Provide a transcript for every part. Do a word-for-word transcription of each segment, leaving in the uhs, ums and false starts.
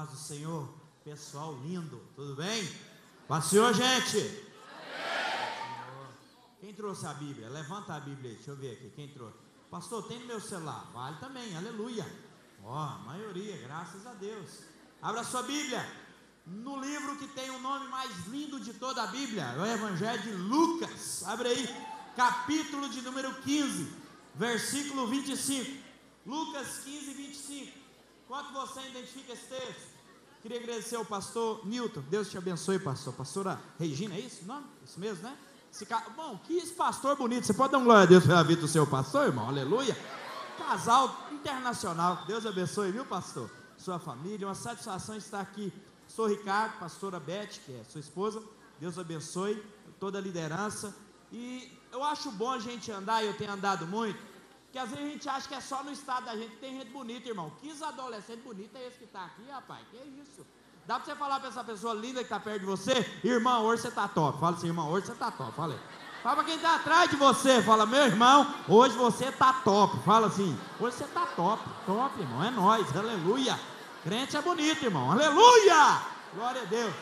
paz do Senhor, pessoal lindo, tudo bem? Paz do Senhor, gente. Senhor. Quem trouxe a Bíblia? Levanta a Bíblia aí, deixa eu ver aqui, quem trouxe? Pastor, tem no meu celular? Vale também, aleluia. Ó, oh, a maioria, graças a Deus. Abra sua Bíblia, no livro que tem o nome mais lindo de toda a Bíblia, é o Evangelho de Lucas. Abre aí, capítulo de número quinze, versículo vinte e cinco. Lucas quinze, vinte e cinco. Enquanto você identifica esse texto, queria agradecer ao pastor Newton. Deus te abençoe, pastor. Pastora Regina, é isso o nome? Isso mesmo, né? Esse ca... Bom, que esse pastor bonito. Você pode dar um glória a Deus pela vida do seu pastor, irmão? Aleluia. Casal internacional. Deus abençoe, viu, pastor? Sua família. Uma satisfação estar aqui. Sou Ricardo, pastora Beth, que é sua esposa. Deus abençoe toda a liderança. E eu acho bom a gente andar, e eu tenho andado muito, que às vezes a gente acha que é só no estado da gente que tem gente bonita, irmão. Que adolescente bonito é esse que está aqui, rapaz? Que isso? Dá para você falar para essa pessoa linda que está perto de você: irmão, hoje você está top. Fala assim: irmão, hoje você está top. Fala aí. Fala para quem está atrás de você. Fala: meu irmão, hoje você está top. Fala assim: hoje você está top. Top, irmão, é nóis, aleluia. Crente é bonito, irmão, aleluia. Glória a Deus.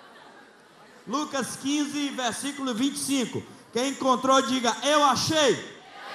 Lucas quinze, versículo vinte e cinco. Quem encontrou, diga: eu achei.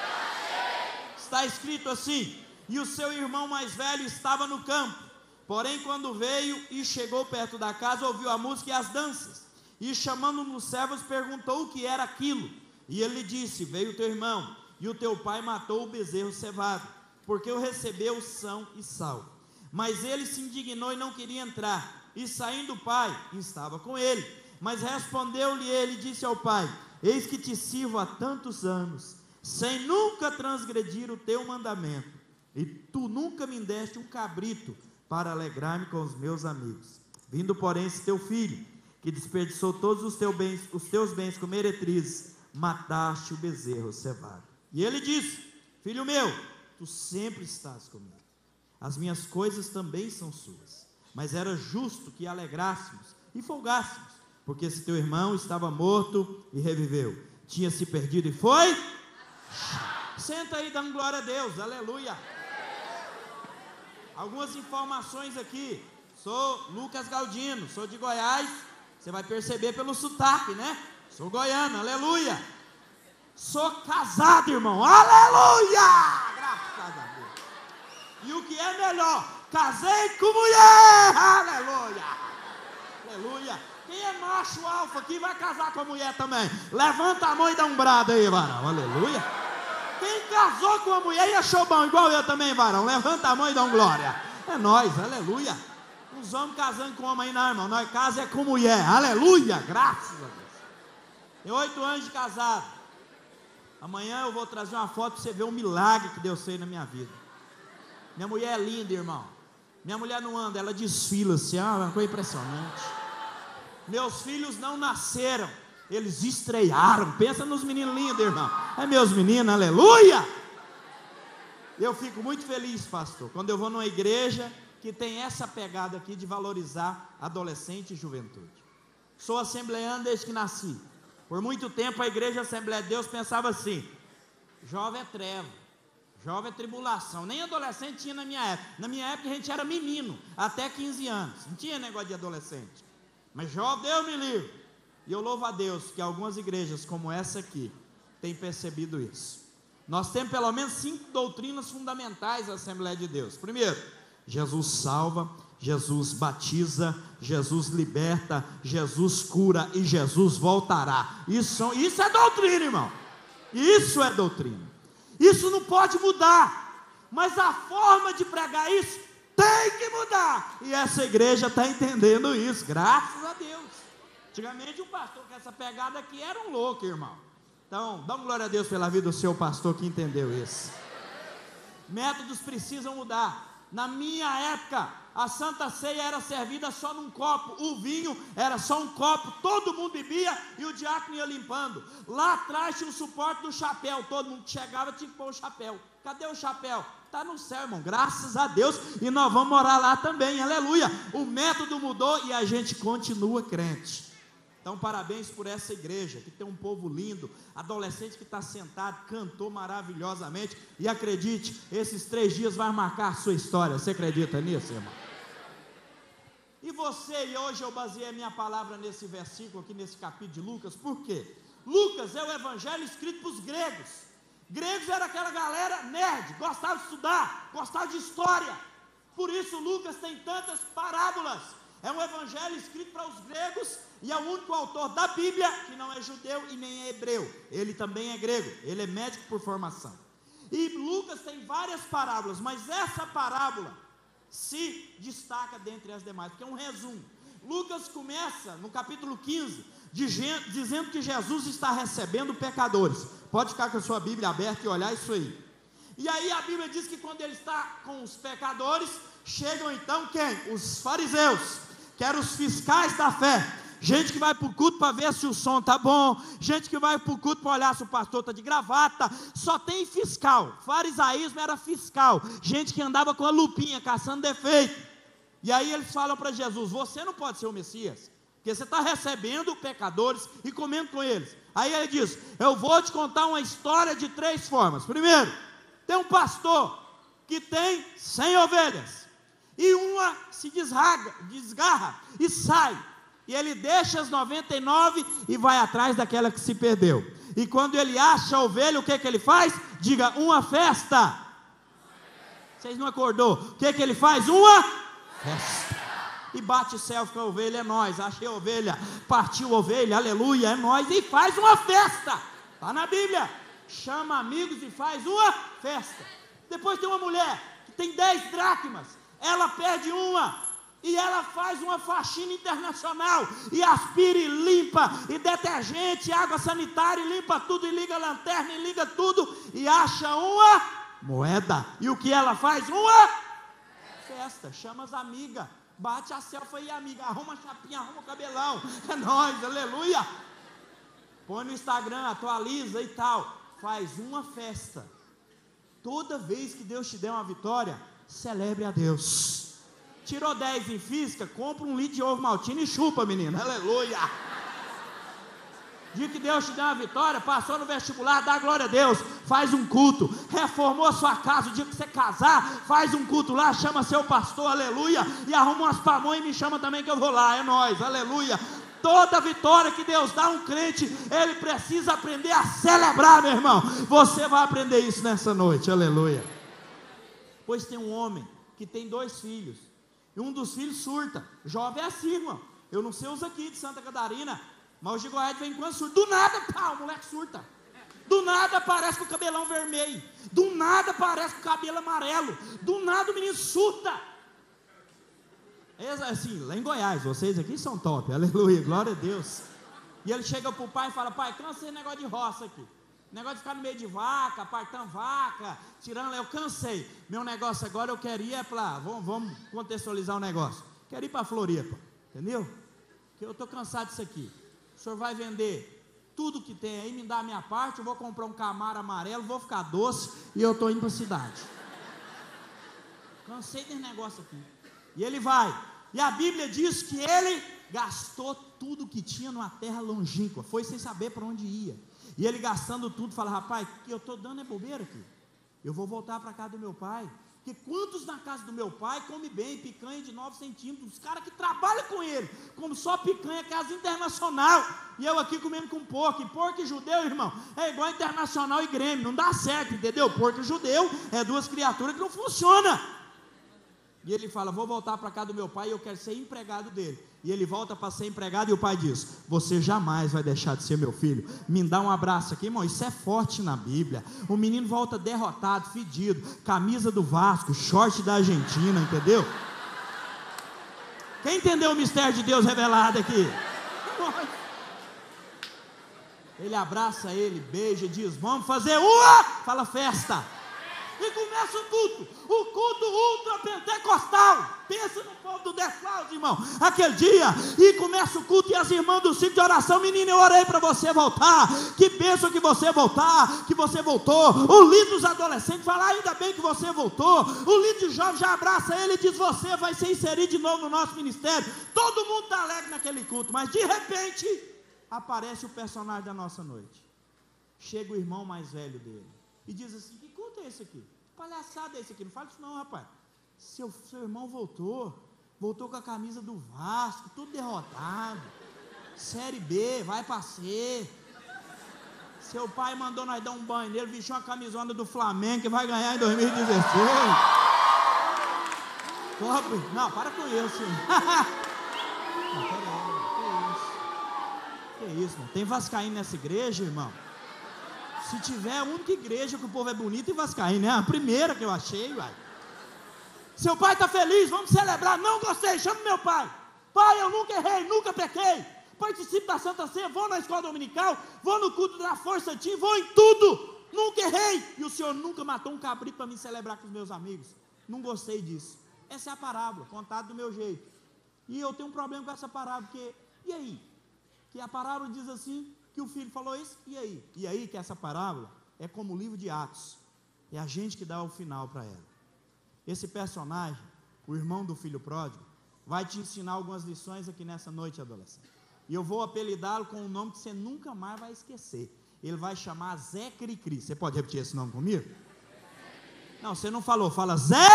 Está escrito assim: e o seu irmão mais velho estava no campo, porém quando veio e chegou perto da casa, ouviu a música e as danças, e chamando um dos servos perguntou o que era aquilo, e ele lhe disse: veio teu irmão, e o teu pai matou o bezerro cevado, porque o recebeu são e salvo. Mas ele se indignou e não queria entrar, e saindo o pai, estava com ele, mas respondeu-lhe ele e disse ao pai: eis que te sirvo há tantos anos, sem nunca transgredir o teu mandamento, e tu nunca me deste um cabrito para alegrar-me com os meus amigos. Vindo, porém, esse teu filho, que desperdiçou todos os teus bens, os teus bens com meretrizes, mataste o bezerro cevado. E ele disse: filho meu, tu sempre estás comigo, as minhas coisas também são suas, mas era justo que alegrássemos e folgássemos, porque esse teu irmão estava morto e reviveu, tinha se perdido e foi... Senta aí, dando glória a Deus, aleluia. Algumas informações aqui. Sou Lucas Galdino, sou de Goiás. Você vai perceber pelo sotaque, né? Sou goiano, aleluia. Sou casado, irmão, aleluia. Graças a Deus. E o que é melhor, casei com mulher, aleluia. Aleluia. Quem é macho alfa aqui vai casar com a mulher também? Levanta a mão e dá um brado aí, varão, aleluia. Quem casou com a mulher e achou bom, igual eu também, varão, levanta a mão e dá um glória. É nós, aleluia. Os homens casando com homem aí não, irmão, nós casa é com mulher, aleluia, graças a Deus. Tem oito anos de casado. Amanhã eu vou trazer uma foto para você ver o milagre que Deus fez na minha vida. Minha mulher é linda, irmão. Minha mulher não anda, ela desfila assim, é uma coisa impressionante. Meus filhos não nasceram, eles estrearam. Pensa nos meninos lindos, irmão. É meus meninos, aleluia. Eu fico muito feliz, pastor, quando eu vou numa igreja que tem essa pegada aqui de valorizar adolescente e juventude. Sou assembleano desde que nasci. Por muito tempo a igreja Assembleia de Deus pensava assim: jovem é treva, jovem é tribulação. Nem adolescente tinha na minha época. Na minha época a gente era menino, até quinze anos. Não tinha negócio de adolescente. Mas jovem, Deus me livre. E eu louvo a Deus que algumas igrejas como essa aqui têm percebido isso. Nós temos pelo menos cinco doutrinas fundamentais da Assembleia de Deus. Primeiro, Jesus salva, Jesus batiza, Jesus liberta, Jesus cura e Jesus voltará. Isso, são, isso é doutrina, irmão. Isso é doutrina. Isso não pode mudar, mas a forma de pregar isso tem que mudar, e essa igreja está entendendo isso, graças a Deus. Antigamente o pastor com essa pegada aqui era um louco, irmão. Então, dá uma glória a Deus pela vida do seu pastor que entendeu isso. Métodos precisam mudar. Na minha época, a Santa Ceia era servida só num copo, o vinho era só um copo, todo mundo bebia e o diácono ia limpando. Lá atrás tinha o suporte do chapéu, todo mundo que chegava tinha que pôr o chapéu. Cadê o chapéu? Está no céu, irmão, graças a Deus, e nós vamos morar lá também, aleluia. O método mudou e a gente continua crente. Então parabéns por essa igreja, que tem um povo lindo, adolescente que está sentado, cantou maravilhosamente, e acredite, esses três dias vai marcar a sua história. Você acredita nisso, irmão? você, e hoje eu baseei a minha palavra nesse versículo aqui, nesse capítulo de Lucas, por quê? Lucas é o evangelho escrito para os gregos. Gregos era aquela galera nerd, gostava de estudar, gostava de história. Por isso Lucas tem tantas parábolas. É um evangelho escrito para os gregos e é o único autor da Bíblia que não é judeu e nem é hebreu. Ele também é grego, ele é médico por formação. E Lucas tem várias parábolas, mas essa parábola se destaca dentre as demais, porque é um resumo. Lucas começa no capítulo quinze, dizendo que Jesus está recebendo pecadores. Pode ficar com a sua Bíblia aberta e olhar isso aí. E aí a Bíblia diz que quando ele está com os pecadores, chegam então quem? Os fariseus, que eram os fiscais da fé. Gente que vai para o culto para ver se o som está bom, gente que vai para o culto para olhar se o pastor está de gravata, só tem fiscal. Farisaísmo era fiscal, gente que andava com a lupinha, caçando defeito. E aí eles falam para Jesus: você não pode ser o Messias, porque você está recebendo pecadores e comendo com eles. Aí ele diz: eu vou te contar uma história de três formas. Primeiro, tem um pastor que tem cem ovelhas, e uma se desraga, desgarra e sai, e ele deixa as noventa e nove e vai atrás daquela que se perdeu. E quando ele acha a ovelha, o que que ele faz? Diga: uma festa. Vocês não acordou? O que que ele faz? Uma festa. E bate selfie com a ovelha, é nós. Achei a ovelha, partiu a ovelha, aleluia, é nós. E faz uma festa. Está na Bíblia. Chama amigos e faz uma festa. Depois tem uma mulher que tem dez dracmas, ela perde uma, e ela faz uma faxina internacional, e aspira e limpa, e detergente, água sanitária, e limpa tudo, e liga a lanterna, e liga tudo, e acha uma moeda. E o que ela faz? Uma festa. Chama as amigas, bate a selfie aí, amiga, arruma a chapinha, arruma o cabelão, é nóis, aleluia. Põe no Instagram, atualiza e tal. Faz uma festa. Toda vez que Deus te der uma vitória, celebre a Deus. Tirou dez em física, compra um litro de ovo maltino e chupa, menino, aleluia. Dia que Deus te deu uma vitória, passou no vestibular, dá glória a Deus, faz um culto. Reformou a sua casa, o dia que você casar, faz um culto lá, chama seu pastor, aleluia, e arruma umas pamonhas e me chama também que eu vou lá, é nóis, aleluia. Toda vitória que Deus dá a um crente, ele precisa aprender a celebrar, meu irmão. Você vai aprender isso nessa noite, aleluia. Pois tem um homem que tem dois filhos, e um dos filhos surta. Jovem é assim, irmão. Eu não sei os aqui de Santa Catarina, mas os de Goiás vem quando surta. Do nada, pá, o moleque surta. Do nada aparece com o cabelão vermelho. Do nada aparece com o cabelo amarelo. Do nada o menino surta. É assim, lá em Goiás, vocês aqui são top, aleluia, glória a Deus. E ele chega para o pai e fala: pai, cansei esse negócio de roça aqui, negócio de ficar no meio de vaca, apartando vaca, tirando, eu cansei. Meu negócio agora eu queria, para, vamos, vamos contextualizar o negócio, quero ir para Floripa, entendeu? Que eu estou cansado disso aqui. O senhor vai vender tudo que tem aí, me dá a minha parte, eu vou comprar um Camaro amarelo, vou ficar doce, e eu estou indo para a cidade. Cansei desse negócio aqui. E ele vai, e a Bíblia diz que ele gastou tudo que tinha numa terra longínqua, foi sem saber para onde ia, e ele gastando tudo, fala: rapaz, que eu estou dando é bobeira aqui, eu vou voltar para a casa do meu pai, porque quantos na casa do meu pai come bem, picanha de nove centímetros, os caras que trabalham com ele, como só picanha, casa internacional, e eu aqui comendo com porco, e porco e judeu, irmão, é igual internacional e Grêmio, não dá certo, entendeu? Porco e judeu é duas criaturas que não funcionam. E ele fala: vou voltar para casa do meu pai e eu quero ser empregado dele. E ele volta para ser empregado e o pai diz: você jamais vai deixar de ser meu filho. Me dá um abraço aqui, irmão. Isso é forte na Bíblia. O menino volta derrotado, fedido, camisa do Vasco, short da Argentina, entendeu? Quem entendeu o mistério de Deus revelado aqui? Ele abraça ele, beija, diz: vamos fazer uma, fala festa. E começa o culto, o culto ultra pentecostal. Pensa no povo do Deflaus, irmão, aquele dia, e começa o culto, e as irmãs do ciclo de oração: menina, eu orei para você voltar, que bênção que você voltar, que você voltou. O líder dos adolescentes fala: ainda bem que você voltou. O líder de jovens já abraça ele e diz: você vai ser inserido de novo no nosso ministério. Todo mundo está alegre naquele culto, mas de repente aparece o personagem da nossa noite. Chega o irmão mais velho dele e diz assim: que culto é esse aqui? Que palhaçada é esse aqui? Não fala isso não, rapaz. Seu, seu irmão voltou, voltou com a camisa do Vasco, tudo derrotado. Série B, vai pra C. Seu pai mandou nós dar um banho nele, vestiu uma camisona do Flamengo que vai ganhar em dois mil e dezesseis. Pobre. Não, para com isso. Não, peraí, que isso? Que isso, mano? Tem vascaíno nessa igreja, irmão? Se tiver, a única igreja que o povo é bonito e vascaíno, é a primeira que eu achei, uai. Seu pai está feliz, vamos celebrar. Não gostei, chama meu pai. Pai, eu nunca errei, nunca pequei. Participo da Santa Ceia, vou na escola dominical, vou no culto da Força Santinha, vou em tudo. Nunca errei. E o senhor nunca matou um cabrito para me celebrar com os meus amigos. Não gostei disso. Essa é a parábola, contada do meu jeito. E eu tenho um problema com essa parábola, porque, e aí? Que a parábola diz assim, que o filho falou isso, e aí? E aí que essa parábola é como o livro de Atos. É a gente que dá o final para ela. Esse personagem, o irmão do filho pródigo, vai te ensinar algumas lições aqui nessa noite, adolescente. E eu vou apelidá-lo com um nome que você nunca mais vai esquecer. Ele vai chamar Zé Cri-Cri. Você pode repetir esse nome comigo? Não, você não falou. Fala Zé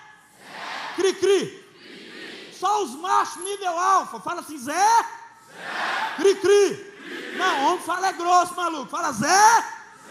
Cri-Cri. Só os machos nível alfa. Fala assim, Zé Cri-Cri. Não, homem fala é grosso, maluco. Fala Zé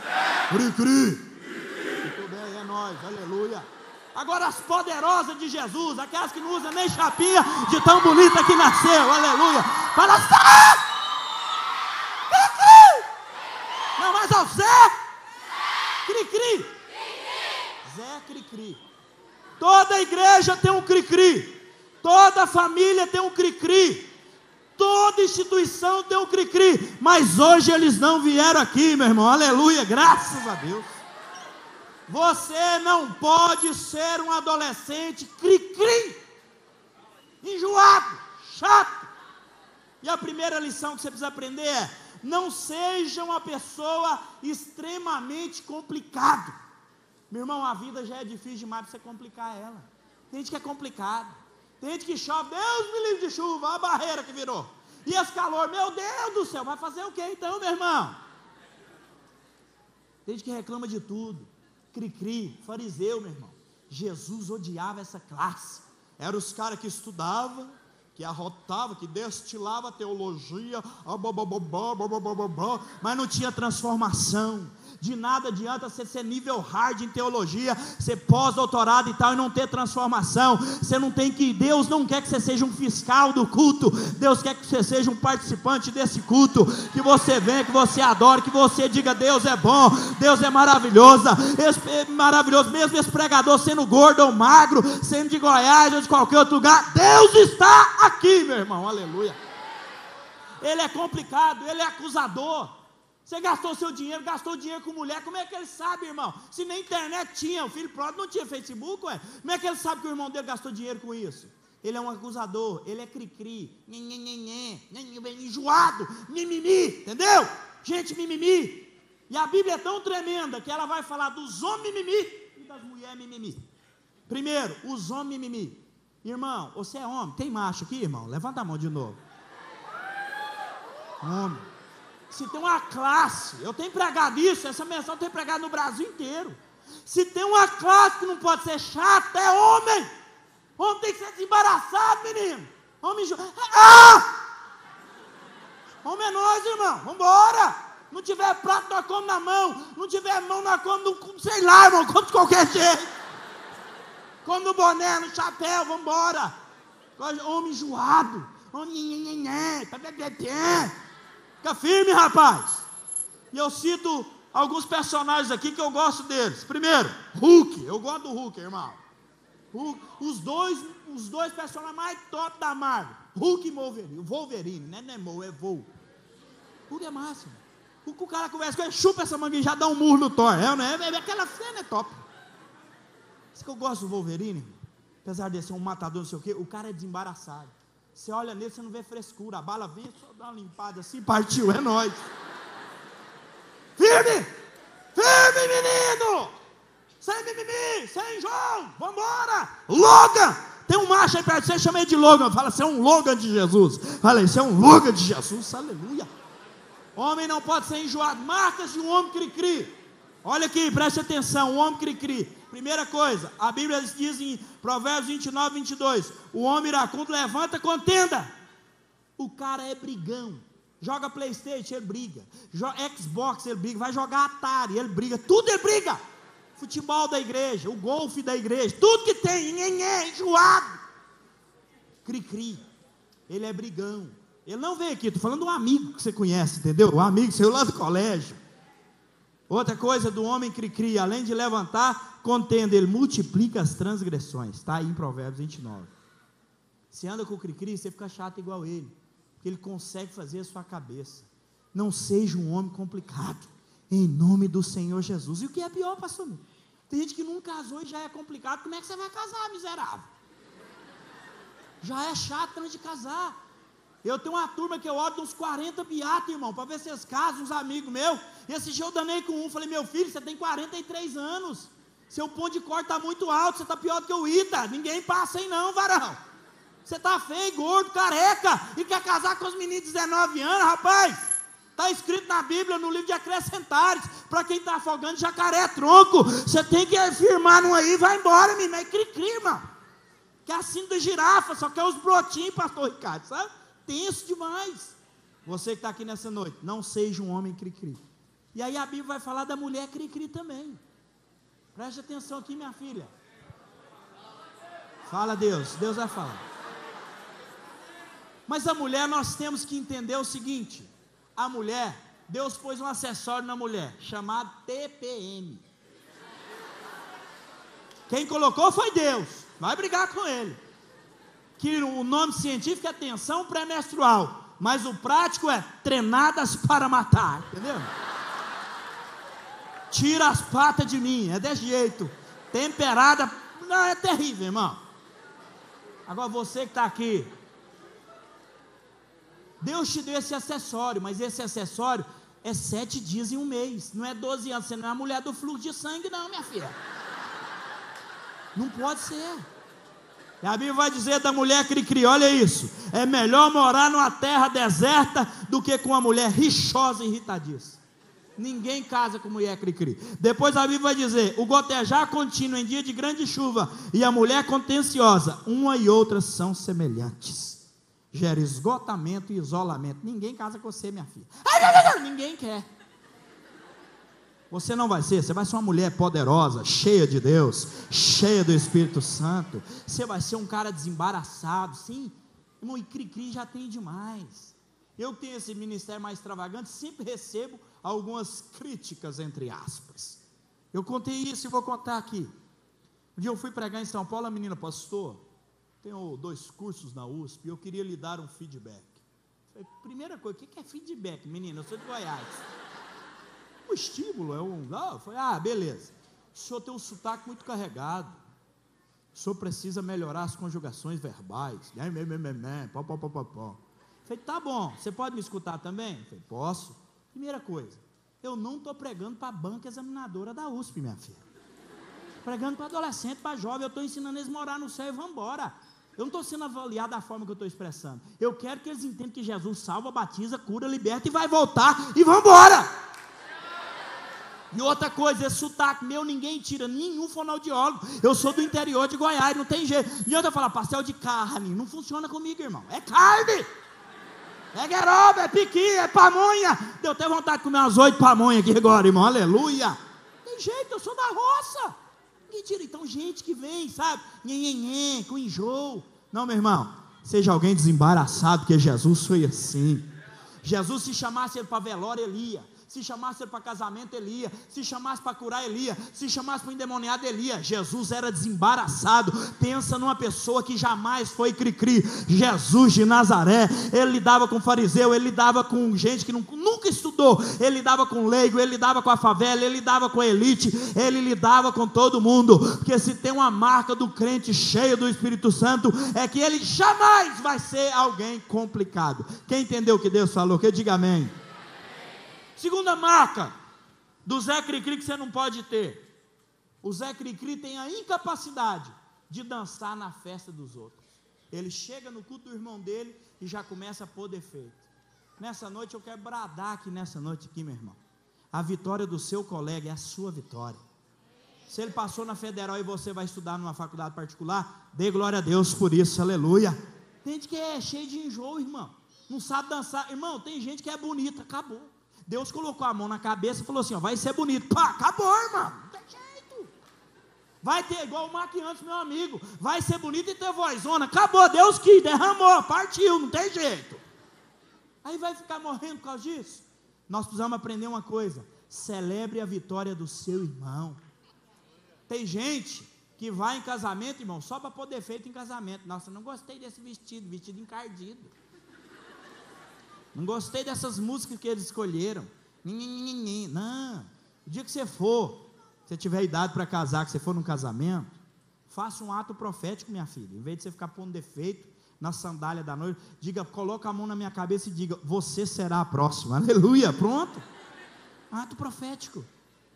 Cri-Cri. Muito bem, é nóis. Aleluia. Agora as poderosas de Jesus, aquelas que não usam nem chapinha de tão bonita que nasceu, aleluia. Fala Zé Cri-Cri. Não, mas ao Zé Cri-Cri. Zé Cri-Cri. Toda igreja tem um Cri-Cri. Toda família tem um Cri-Cri. Toda instituição tem um Cri-Cri. Mas hoje eles não vieram aqui, meu irmão, aleluia, graças a Deus. Você não pode ser um adolescente cri-cri, enjoado, chato. E a primeira lição que você precisa aprender é: não seja uma pessoa extremamente complicado. Meu irmão, a vida já é difícil demais para você complicar ela. Tem gente que é complicado. Tem gente que chove, Deus me livre de chuva, a barreira que virou. E esse calor, meu Deus do céu, vai fazer o que então, meu irmão? Tem gente que reclama de tudo. Cri-cri, fariseu, meu irmão. Jesus odiava essa classe. Eram os caras que estudavam, que arrotavam, que destilavam a teologia, mas não tinha transformação. De nada adianta você ser nível hard em teologia, ser pós-doutorado e tal, e não ter transformação. Você não tem que, Deus não quer que você seja um fiscal do culto. Deus quer que você seja um participante desse culto, que você venha, que você adore, que você diga: Deus é bom, Deus é maravilhoso, esse, maravilhoso, mesmo esse pregador sendo gordo ou magro, sendo de Goiás ou de qualquer outro lugar, Deus está aqui, meu irmão, aleluia. Ele é complicado, ele é acusador. Você gastou seu dinheiro, gastou dinheiro com mulher, como é que ele sabe, irmão? Se nem internet tinha, o filho pródigo não tinha Facebook, ué. Como é que ele sabe que o irmão dele gastou dinheiro com isso? Ele é um acusador, ele é cri-cri, enjoado, mimimi, entendeu? Gente mimimi. E a Bíblia é tão tremenda que ela vai falar dos homens mimimi e das mulheres mimimi. Primeiro, os homens mimimi. Irmão, você é homem? Tem macho aqui, irmão? Levanta a mão de novo. Homem. Se tem uma classe, eu tenho pregado isso, essa mensagem eu tenho pregado no Brasil inteiro. Se tem uma classe que não pode ser chata, é homem. Homem tem que ser desembaraçado, menino. Homem, ah! Homem é nós, irmão, vamos embora. Não tiver prato, nós comemos na mão. Não tiver mão, nós comemos, sei lá, irmão, come de qualquer jeito. Come no boné, no chapéu, vamos embora. Homem enjoado. Homem, fica firme, rapaz. E eu cito alguns personagens aqui que eu gosto deles. Primeiro, Hulk. Eu gosto do Hulk, irmão. Hulk, os dois, os dois personagens mais top da Marvel. Hulk e Wolverine. Wolverine, né? Não é Mo, é Vol. Hulk é máximo. Hulk, o cara conversa com ele, chupa essa manguinha e já dá um murro no Thor. É, né? Aquela cena é top. Isso que eu gosto do Wolverine. Apesar de ser um matador, não sei o quê, o cara é desembaraçado. Você olha nele, você não vê frescura. A bala vem, só dá uma limpada assim, partiu, é nóis. Firme! Firme, menino! Sem mimimi, sem enjoo, vambora! Logan! Tem um macho aí perto de você, chama ele de Logan. Fala, você é um Logan de Jesus. Fala, você é um Logan de Jesus, aleluia. Homem não pode ser enjoado. Marcas de um homem cri-cri. Olha aqui, preste atenção, um homem cri-cri. Primeira coisa, a Bíblia diz em Provérbios vinte e nove, vinte e dois, o homem iracundo levanta contenda. O cara é brigão, joga Playstation, ele briga, joga Xbox, ele briga, vai jogar Atari, ele briga, tudo ele briga. Futebol da igreja, o golfe da igreja, tudo que tem, nhenhé, enjoado. Cri-cri, ele é brigão. Ele não veio aqui, estou falando de um amigo que você conhece, entendeu? Um amigo seu lá do colégio. Outra coisa do homem cri-cri, além de levantar contenda, ele multiplica as transgressões. Está aí em Provérbios vinte e nove. Você anda com o cri-cri, você fica chato igual ele, porque ele consegue fazer a sua cabeça. Não seja um homem complicado, em nome do Senhor Jesus. E o que é pior, pastor? Tem gente que não casou e já é complicado. Como é que você vai casar, miserável? Já é chato antes de casar. Eu tenho uma turma que eu oro de uns quarenta beatos, irmão, para ver se eles casam, uns amigos meus. E esse dia eu danei com um, falei, meu filho, você tem quarenta e três anos, seu ponto de corte está muito alto, você está pior do que o Ita, ninguém passa aí não, varão. Você está feio, gordo, careca, e quer casar com os meninos de dezenove anos, rapaz. Está escrito na Bíblia, no livro de Acrescentares, para quem está afogando jacaré tronco, você tem que firmar num aí, vai embora, menino, é cri-cri, irmão. Que é assim da girafa, só quer os brotinhos, pastor Ricardo, sabe? Tenso demais. Você que está aqui nessa noite, não seja um homem cri-cri. E aí a Bíblia vai falar da mulher cri-cri também. Preste atenção aqui, minha filha. Fala Deus, Deus vai falar. Mas a mulher, nós temos que entender o seguinte: a mulher, Deus pôs um acessório na mulher, chamado T P M. Quem colocou foi Deus, vai brigar com ele. Que o nome científico é tensão pré-menstrual, mas o prático é treinadas para matar, entendeu? Tira as patas de mim, é desse jeito, temperada, não, é terrível, irmão. Agora você que está aqui, Deus te deu esse acessório, mas esse acessório é sete dias e um mês, não é doze anos, você não é a mulher do fluxo de sangue não, minha filha, não pode ser. E a Bíblia vai dizer da mulher cri-cri, olha isso, é melhor morar numa terra deserta do que com uma mulher rixosa e irritadiça. Ninguém casa com mulher cri-cri. Depois a Bíblia vai dizer, o gotejar contínuo em dia de grande chuva e a mulher contenciosa, uma e outra são semelhantes, gera esgotamento e isolamento. Ninguém casa com você, minha filha. Ai, não, não, não. Ninguém quer. Você não vai ser, você vai ser uma mulher poderosa, cheia de Deus, cheia do Espírito Santo. Você vai ser um cara desembaraçado, sim. Irmão, e cri-cri já tem demais. Eu tenho esse ministério mais extravagante, sempre recebo algumas críticas, entre aspas. Eu contei isso e vou contar aqui. Um dia eu fui pregar em São Paulo, a menina, pastor, tenho dois cursos na U S P, eu queria lhe dar um feedback. Falei, primeira coisa, o que é feedback, menina? Eu sou de Goiás. O estímulo é um... Ah, foi, ah, beleza. O senhor tem um sotaque muito carregado. O senhor precisa melhorar as conjugações verbais. Pó, pó, pó, pó, pó. Falei, tá bom, você pode me escutar também? Falei, posso. Primeira coisa, eu não estou pregando para a banca examinadora da U S P, minha filha. Pregando para adolescente, para jovem, eu estou ensinando eles a morar no céu e vão embora. Eu não estou sendo avaliado da forma que eu estou expressando. Eu quero que eles entendam que Jesus salva, batiza, cura, liberta e vai voltar e vão embora. E outra coisa, esse sotaque meu ninguém tira, nenhum fonoaudiólogo. Eu sou do interior de Goiás, não tem jeito. E outra fala, pastel de carne, não funciona comigo, irmão. É carne, é gueroba, é piqui, é pamonha. Deu até vontade de comer umas oito pamonhas aqui agora, irmão, aleluia. Tem jeito, eu sou da roça. Ninguém tira, então gente que vem, sabe, nhenhenhen, com enjoo. Não, meu irmão, seja alguém desembaraçado, porque Jesus foi assim. Jesus, se chamasse ele para velório, ele ia. Se chamasse ele para casamento, ele ia. Se chamasse para curar, ele ia. Se chamasse para endemoniado, ele ia. Jesus era desembaraçado. Pensa numa pessoa que jamais foi cri-cri. Jesus de Nazaré, ele lidava com fariseu, ele lidava com gente que não, nunca estudou, ele lidava com leigo, ele lidava com a favela, ele lidava com a elite, ele lidava com todo mundo. Porque se tem uma marca do crente cheio do Espírito Santo, é que ele jamais vai ser alguém complicado. Quem entendeu o que Deus falou? Que diga amém. Segunda marca do Zé Cri-Cri que você não pode ter. O Zé Cri-Cri tem a incapacidade de dançar na festa dos outros. Ele chega no culto do irmão dele e já começa a pôr defeito. Nessa noite eu quero bradar aqui nessa noite aqui, meu irmão. A vitória do seu colega é a sua vitória. Se ele passou na federal e você vai estudar numa faculdade particular, dê glória a Deus por isso, aleluia. Tem gente que é cheio de enjoo, irmão, não sabe dançar, irmão, tem gente que é bonita, acabou. Deus colocou a mão na cabeça e falou assim, ó, vai ser bonito, pá, acabou, irmão, não tem jeito. Vai ter igual o Maquiantes, meu amigo, vai ser bonito e ter vozona, acabou, Deus quis, derramou, partiu, não tem jeito. Aí vai ficar morrendo por causa disso? Nós precisamos aprender uma coisa, celebre a vitória do seu irmão. Tem gente que vai em casamento, irmão, só para pôr defeito em casamento. Nossa, não gostei desse vestido, vestido encardido. Não gostei dessas músicas que eles escolheram. Não, o dia que você for, se tiver idade para casar, que você for num casamento, faça um ato profético, minha filha. Em vez de você ficar pondo defeito na sandália da noiva, diga, coloca a mão na minha cabeça e diga, você será a próxima. Aleluia, pronto. Ato profético.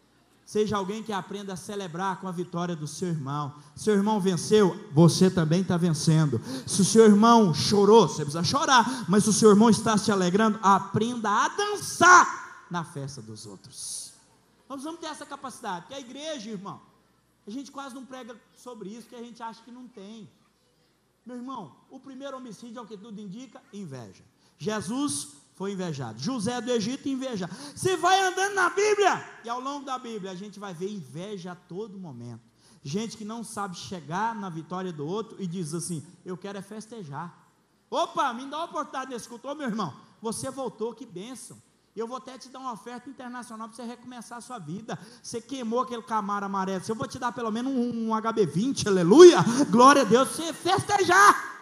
Seja alguém que aprenda a celebrar com a vitória do seu irmão. Seu irmão venceu, você também está vencendo. Se o seu irmão chorou, você precisa chorar, mas se o seu irmão está se alegrando, aprenda a dançar na festa dos outros. Nós vamos ter essa capacidade, porque a igreja, irmão, a gente quase não prega sobre isso, porque a gente acha que não tem. Meu irmão, o primeiro homicídio, ao que tudo indica, inveja. Jesus foi invejado, José do Egito invejado. Você vai andando na Bíblia, e ao longo da Bíblia a gente vai ver inveja a todo momento. Gente que não sabe chegar na vitória do outro e diz assim, eu quero é festejar. Opa, me dá uma oportunidade nesse culto. Ô meu irmão, você voltou, que bênção. Eu vou até te dar uma oferta internacional para você recomeçar a sua vida. Você queimou aquele Camaro amarelo, eu vou te dar pelo menos um, um H B vinte, aleluia, glória a Deus, você festejar.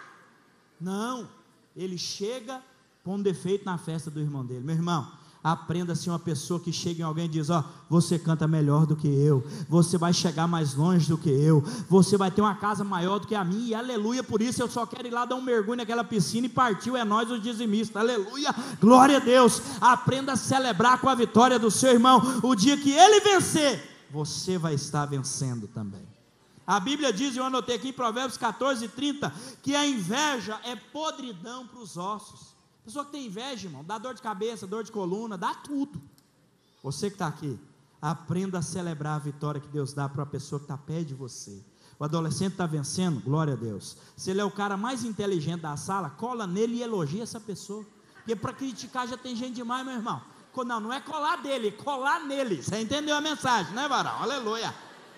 Não, ele chega põe um defeito na festa do irmão dele. Meu irmão, aprenda a ser uma pessoa que chega em alguém e diz, ó, você canta melhor do que eu, você vai chegar mais longe do que eu, você vai ter uma casa maior do que a minha, e aleluia, por isso eu só quero ir lá dar um mergulho naquela piscina e partiu, é nós os dizimistas, aleluia, glória a Deus. Aprenda a celebrar com a vitória do seu irmão. O dia que ele vencer, você vai estar vencendo também. A Bíblia diz, eu anotei aqui em Provérbios catorze, trinta, que a inveja é podridão para os ossos. Pessoa que tem inveja, irmão, dá dor de cabeça, dor de coluna, dá tudo. Você que está aqui, aprenda a celebrar a vitória que Deus dá para a pessoa que está perto de você. O adolescente está vencendo, glória a Deus. Se ele é o cara mais inteligente da sala, cola nele e elogia essa pessoa. Porque para criticar já tem gente demais, meu irmão. Não, não é colar dele, é colar nele. Você entendeu a mensagem, né, varão? Aleluia.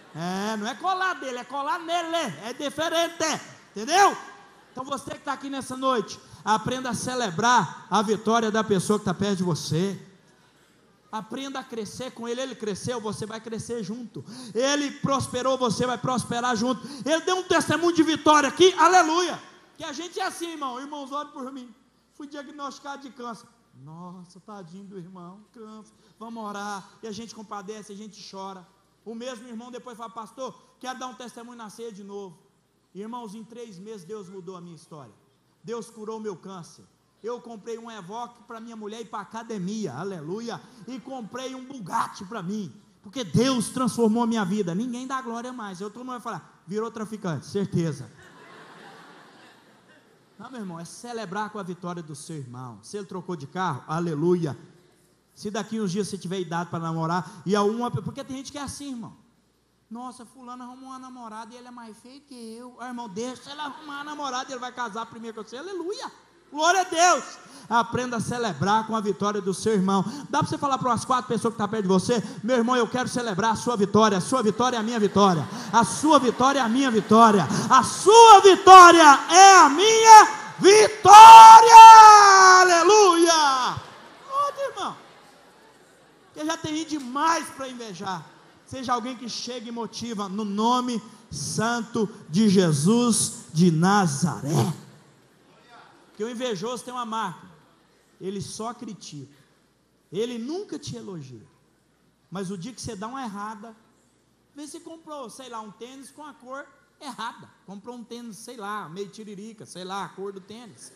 É, não é colar dele, é colar nele. É diferente, entendeu? Então você que está aqui nessa noite, aprenda a celebrar a vitória da pessoa que está perto de você. Aprenda a crescer com ele. Ele cresceu, você vai crescer junto. Ele prosperou, você vai prosperar junto. Ele deu um testemunho de vitória aqui, aleluia. Que a gente é assim, irmão. Irmãos, olhem por mim. Fui diagnosticado de câncer. Nossa, tadinho do irmão, câncer. Vamos orar. E a gente compadece, a gente chora. O mesmo irmão depois fala, pastor, quero dar um testemunho na ceia de novo. Irmãos, em três meses Deus mudou a minha história. Deus curou o meu câncer. Eu comprei um Evoque para minha mulher ir para a academia, aleluia. E comprei um Bugatti para mim, porque Deus transformou a minha vida. Ninguém dá glória mais. Eu todo mundo vai falar, virou traficante, certeza. Não, meu irmão, é celebrar com a vitória do seu irmão. Se ele trocou de carro, aleluia. Se daqui uns dias você tiver idade para namorar, e a uma, porque tem gente que é assim, irmão. Nossa, fulano arrumou uma namorada e ele é mais feio que eu. Ah, irmão, deixa ele arrumar uma namorada e ele vai casar primeiro com você, aleluia, glória a Deus. Aprenda a celebrar com a vitória do seu irmão. Dá para você falar para umas quatro pessoas que estão perto de você, meu irmão, eu quero celebrar a sua vitória. A sua vitória é a minha vitória. A sua vitória é a minha vitória. A sua vitória é a minha vitória, aleluia. Outro irmão, que já tem demais para invejar. Seja alguém que chega e motiva no nome santo de Jesus de Nazaré. Porque o invejoso tem uma marca, ele só critica, ele nunca te elogia, mas o dia que você dá uma errada, vê se comprou, sei lá, um tênis com a cor errada, comprou um tênis, sei lá, meio tiririca, sei lá, a cor do tênis,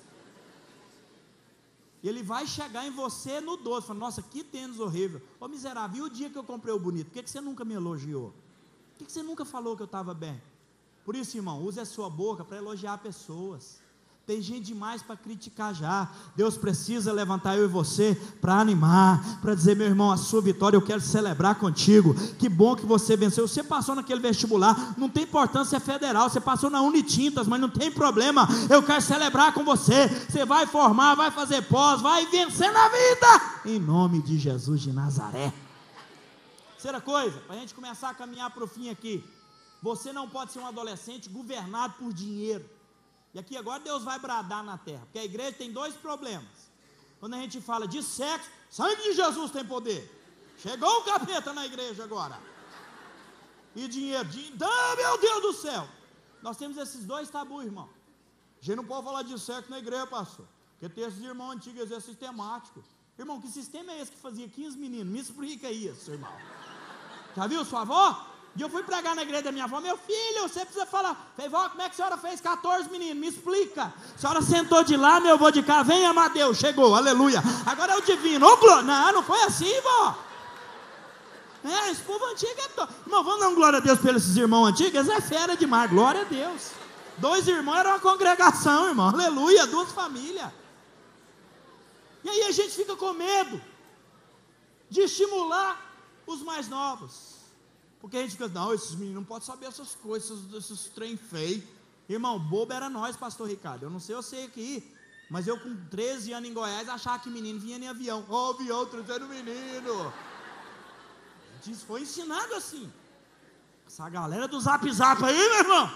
e ele vai chegar em você no doce, falando, nossa, que tênis horrível, ô miserável, e o dia que eu comprei o bonito, por que, que você nunca me elogiou? Por que, que você nunca falou que eu estava bem? Por isso, irmão, use a sua boca para elogiar pessoas. Tem gente demais para criticar já. Deus precisa levantar eu e você para animar, para dizer: meu irmão, a sua vitória eu quero celebrar contigo. Que bom que você venceu. Você passou naquele vestibular, não tem importância, é federal. Você passou na Unitintas, mas não tem problema. Eu quero celebrar com você. Você vai formar, vai fazer pós, vai vencer na vida, em nome de Jesus de Nazaré. Terceira coisa, para a gente começar a caminhar para o fim aqui: você não pode ser um adolescente governado por dinheiro. E aqui agora Deus vai bradar na terra, porque a igreja tem dois problemas. Quando a gente fala de sexo, sangue de Jesus tem poder. Chegou o capeta na igreja agora. E dinheiro, de, ah, meu Deus do céu. Nós temos esses dois tabus, irmão. A gente não pode falar de sexo na igreja, pastor, porque tem esses irmãos antigos, é sistemático. Irmão, que sistema é esse que fazia quinze meninos? Me explica isso, irmão. Já viu sua avó? E eu fui pregar na igreja da minha avó: meu filho, você precisa falar. Falei: vó, como é que a senhora fez catorze meninos? Me explica. A senhora sentou de lá, meu avô de cá, vem Amadeu, chegou, aleluia. Agora é o divino, ô glória. Não, não foi assim, vó. É, esse povo antigo é todo. Irmão, vamos dar um glória a Deus pelos esses irmãos antigos? É fera demais, glória a Deus. Dois irmãos era uma congregação, irmão, aleluia, duas famílias. E aí a gente fica com medo de estimular os mais novos. Porque a gente fica: não, esses meninos não podem saber essas coisas, esses, esses trem feio. Irmão, bobo era nós, pastor Ricardo. Eu não sei, eu sei aqui, mas eu com treze anos em Goiás achava que menino vinha em avião. Ó, oh, avião trazendo menino. A gente foi ensinado assim. Essa galera do zap zap aí, meu irmão.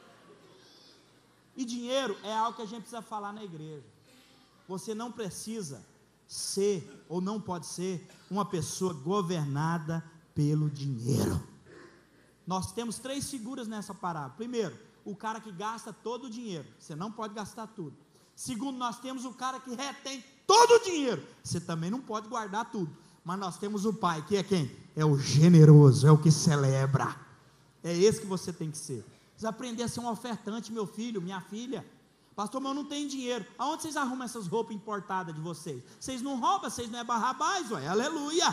E dinheiro é algo que a gente precisa falar na igreja. Você não precisa ser, ou não pode ser, uma pessoa governada pelo dinheiro. Nós temos três figuras nessa parábola. Primeiro, o cara que gasta todo o dinheiro. Você não pode gastar tudo. Segundo, nós temos o cara que retém todo o dinheiro. Você também não pode guardar tudo. Mas nós temos o pai, que é quem? É o generoso, é o que celebra. É esse que você tem que ser. Precisa aprender a ser um ofertante, meu filho, minha filha. Pastor, mas eu não tenho dinheiro. Aonde vocês arrumam essas roupas importadas de vocês? Vocês não roubam, vocês não é Barrabás, ué, aleluia.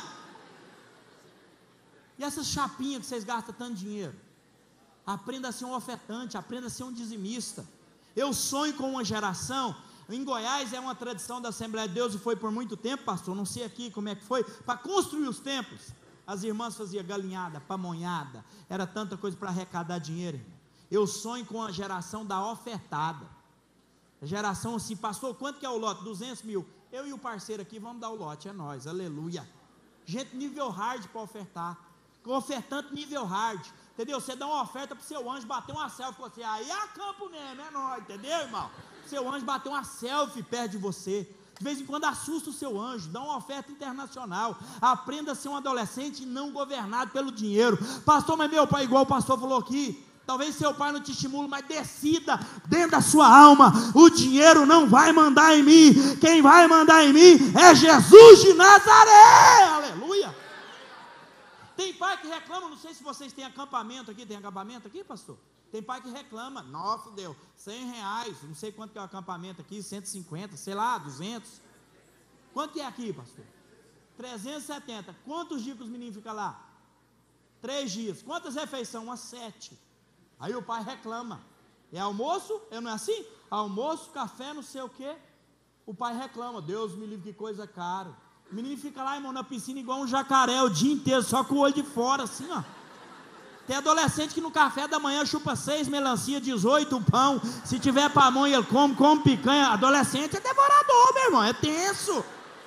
E essas chapinhas que vocês gastam tanto dinheiro? Aprenda a ser um ofertante, aprenda a ser um dizimista. Eu sonho com uma geração. Em Goiás é uma tradição da Assembleia de Deus, e foi por muito tempo, pastor, não sei aqui como é que foi, para construir os templos. As irmãs faziam galinhada, pamonhada, era tanta coisa para arrecadar dinheiro. Eu sonho com a geração da ofertada. A geração assim: pastor, quanto que é o lote? duzentos mil. Eu e o parceiro aqui vamos dar o lote, é nós, aleluia. Gente nível hard para ofertar. Ofertante nível hard, entendeu? Você dá uma oferta para o seu anjo bater uma selfie com você, aí é campo mesmo, é nóis, entendeu, irmão? Seu anjo bater uma selfie perto de você, de vez em quando assusta o seu anjo, dá uma oferta internacional. Aprenda a ser um adolescente não governado pelo dinheiro. Pastor, mas meu pai, igual o pastor falou aqui, talvez seu pai não te estimule, mas decida dentro da sua alma: o dinheiro não vai mandar em mim, quem vai mandar em mim é Jesus de Nazaré, aleluia. Tem pai que reclama, não sei se vocês têm acampamento aqui, tem acampamento aqui, pastor? Tem pai que reclama: nossa, deu cem reais, não sei quanto que é o acampamento aqui, cento e cinquenta, sei lá, duzentos. Quanto que é aqui, pastor? trezentos e setenta. Quantos dias que os meninos ficam lá? Três dias. Quantas refeições? Umas sete. Aí o pai reclama: é almoço? É, não é assim? Almoço, café, não sei o quê. O pai reclama: Deus me livre, que coisa cara. O menino fica lá, irmão, na piscina igual um jacaré o dia inteiro, só com o olho de fora, assim, ó. Tem adolescente que no café da manhã chupa seis melancia, dezoito pão. Se tiver pamonha, ele come, come picanha. Adolescente é devorador, meu irmão, é tenso.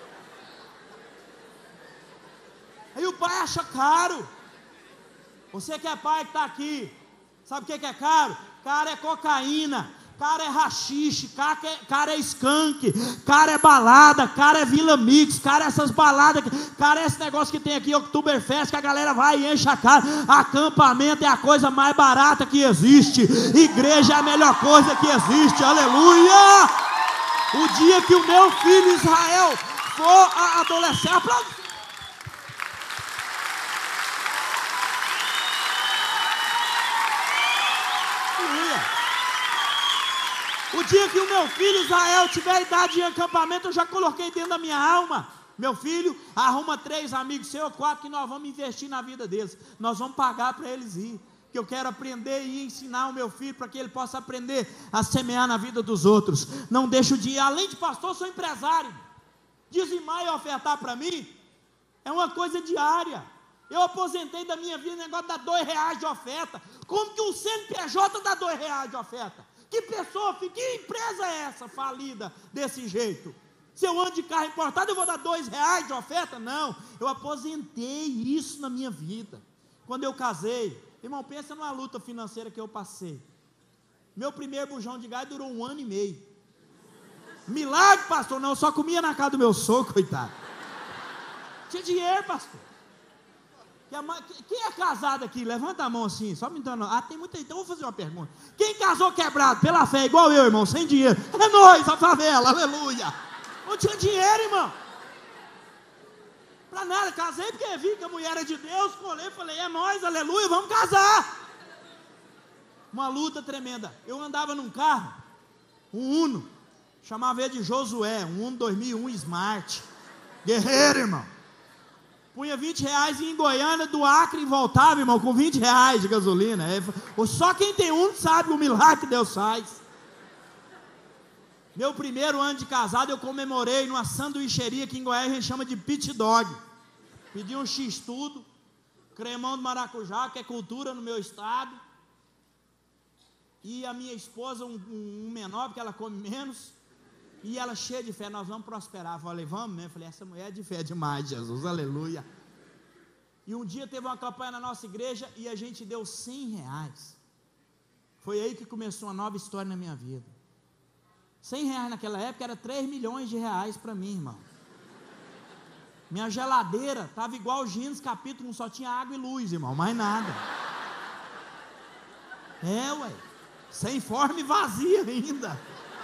Aí o pai acha caro. Você que é pai que está aqui, sabe o que é caro? Caro é cocaína, cara é rachixe, cara é, cara é skunk, cara é balada, cara é Vila Mix, cara é essas baladas, cara é esse negócio que tem aqui, Oktoberfest, que a galera vai e enche a cara. Acampamento é a coisa mais barata que existe, igreja é a melhor coisa que existe, aleluia. O dia que o meu filho Israel for a adolescente, aplaude. O dia que o meu filho Israel tiver idade de acampamento, eu já coloquei dentro da minha alma: meu filho, arruma três amigos seus, quatro, que nós vamos investir na vida deles, nós vamos pagar para eles ir. que eu quero aprender e ensinar o meu filho para que ele possa aprender a semear na vida dos outros. Não deixo o dinheiro, além de pastor, eu sou empresário. Dizimar e ofertar para mim é uma coisa diária. Eu aposentei da minha vida, o negócio dá dois reais de oferta. Como que um C N P J dá dois reais de oferta? Que pessoa, que empresa é essa falida desse jeito? Se eu ando de carro importado, eu vou dar dois reais de oferta? Não, eu aposentei isso na minha vida. Quando eu casei, irmão, pensa numa luta financeira que eu passei. Meu primeiro bujão de gás durou um ano e meio. Milagre, pastor, não, eu só comia na casa do meu sogro, coitado. Tinha dinheiro, pastor. Quem é casado aqui? Levanta a mão assim, só me dando. Ah, tem muita. Então eu vou fazer uma pergunta. Quem casou quebrado pela fé, igual eu, irmão, sem dinheiro? É nós, a favela, aleluia. Não tinha dinheiro, irmão. Para nada, casei porque vi que a mulher era de Deus, colei, falei, é nós, aleluia, vamos casar. Uma luta tremenda. Eu andava num carro, um Uno, chamava ele de Josué, um Uno dois mil e um Smart. Guerreiro, irmão. Punha vinte reais e em Goiânia, do Acre, e voltava, irmão, com vinte reais de gasolina. É, só quem tem um sabe o milagre que Deus faz. Meu primeiro ano de casado, eu comemorei numa sanduicheria que em Goiás a gente chama de pit dog. Pedi um X-tudo, cremão de maracujá, que é cultura no meu estado. E a minha esposa, um, um menor, porque ela come menos. E ela cheia de fé, nós vamos prosperar. Eu falei, vamos mesmo? Eu falei, essa mulher é de fé demais, Jesus, aleluia. E um dia teve uma campanha na nossa igreja e a gente deu cem reais. Foi aí que começou uma nova história na minha vida. cem reais naquela época era três milhões de reais para mim, irmão. Minha geladeira estava igual o Gênesis capítulo um, só tinha água e luz, irmão, mais nada. É, ué, sem forma e vazia ainda.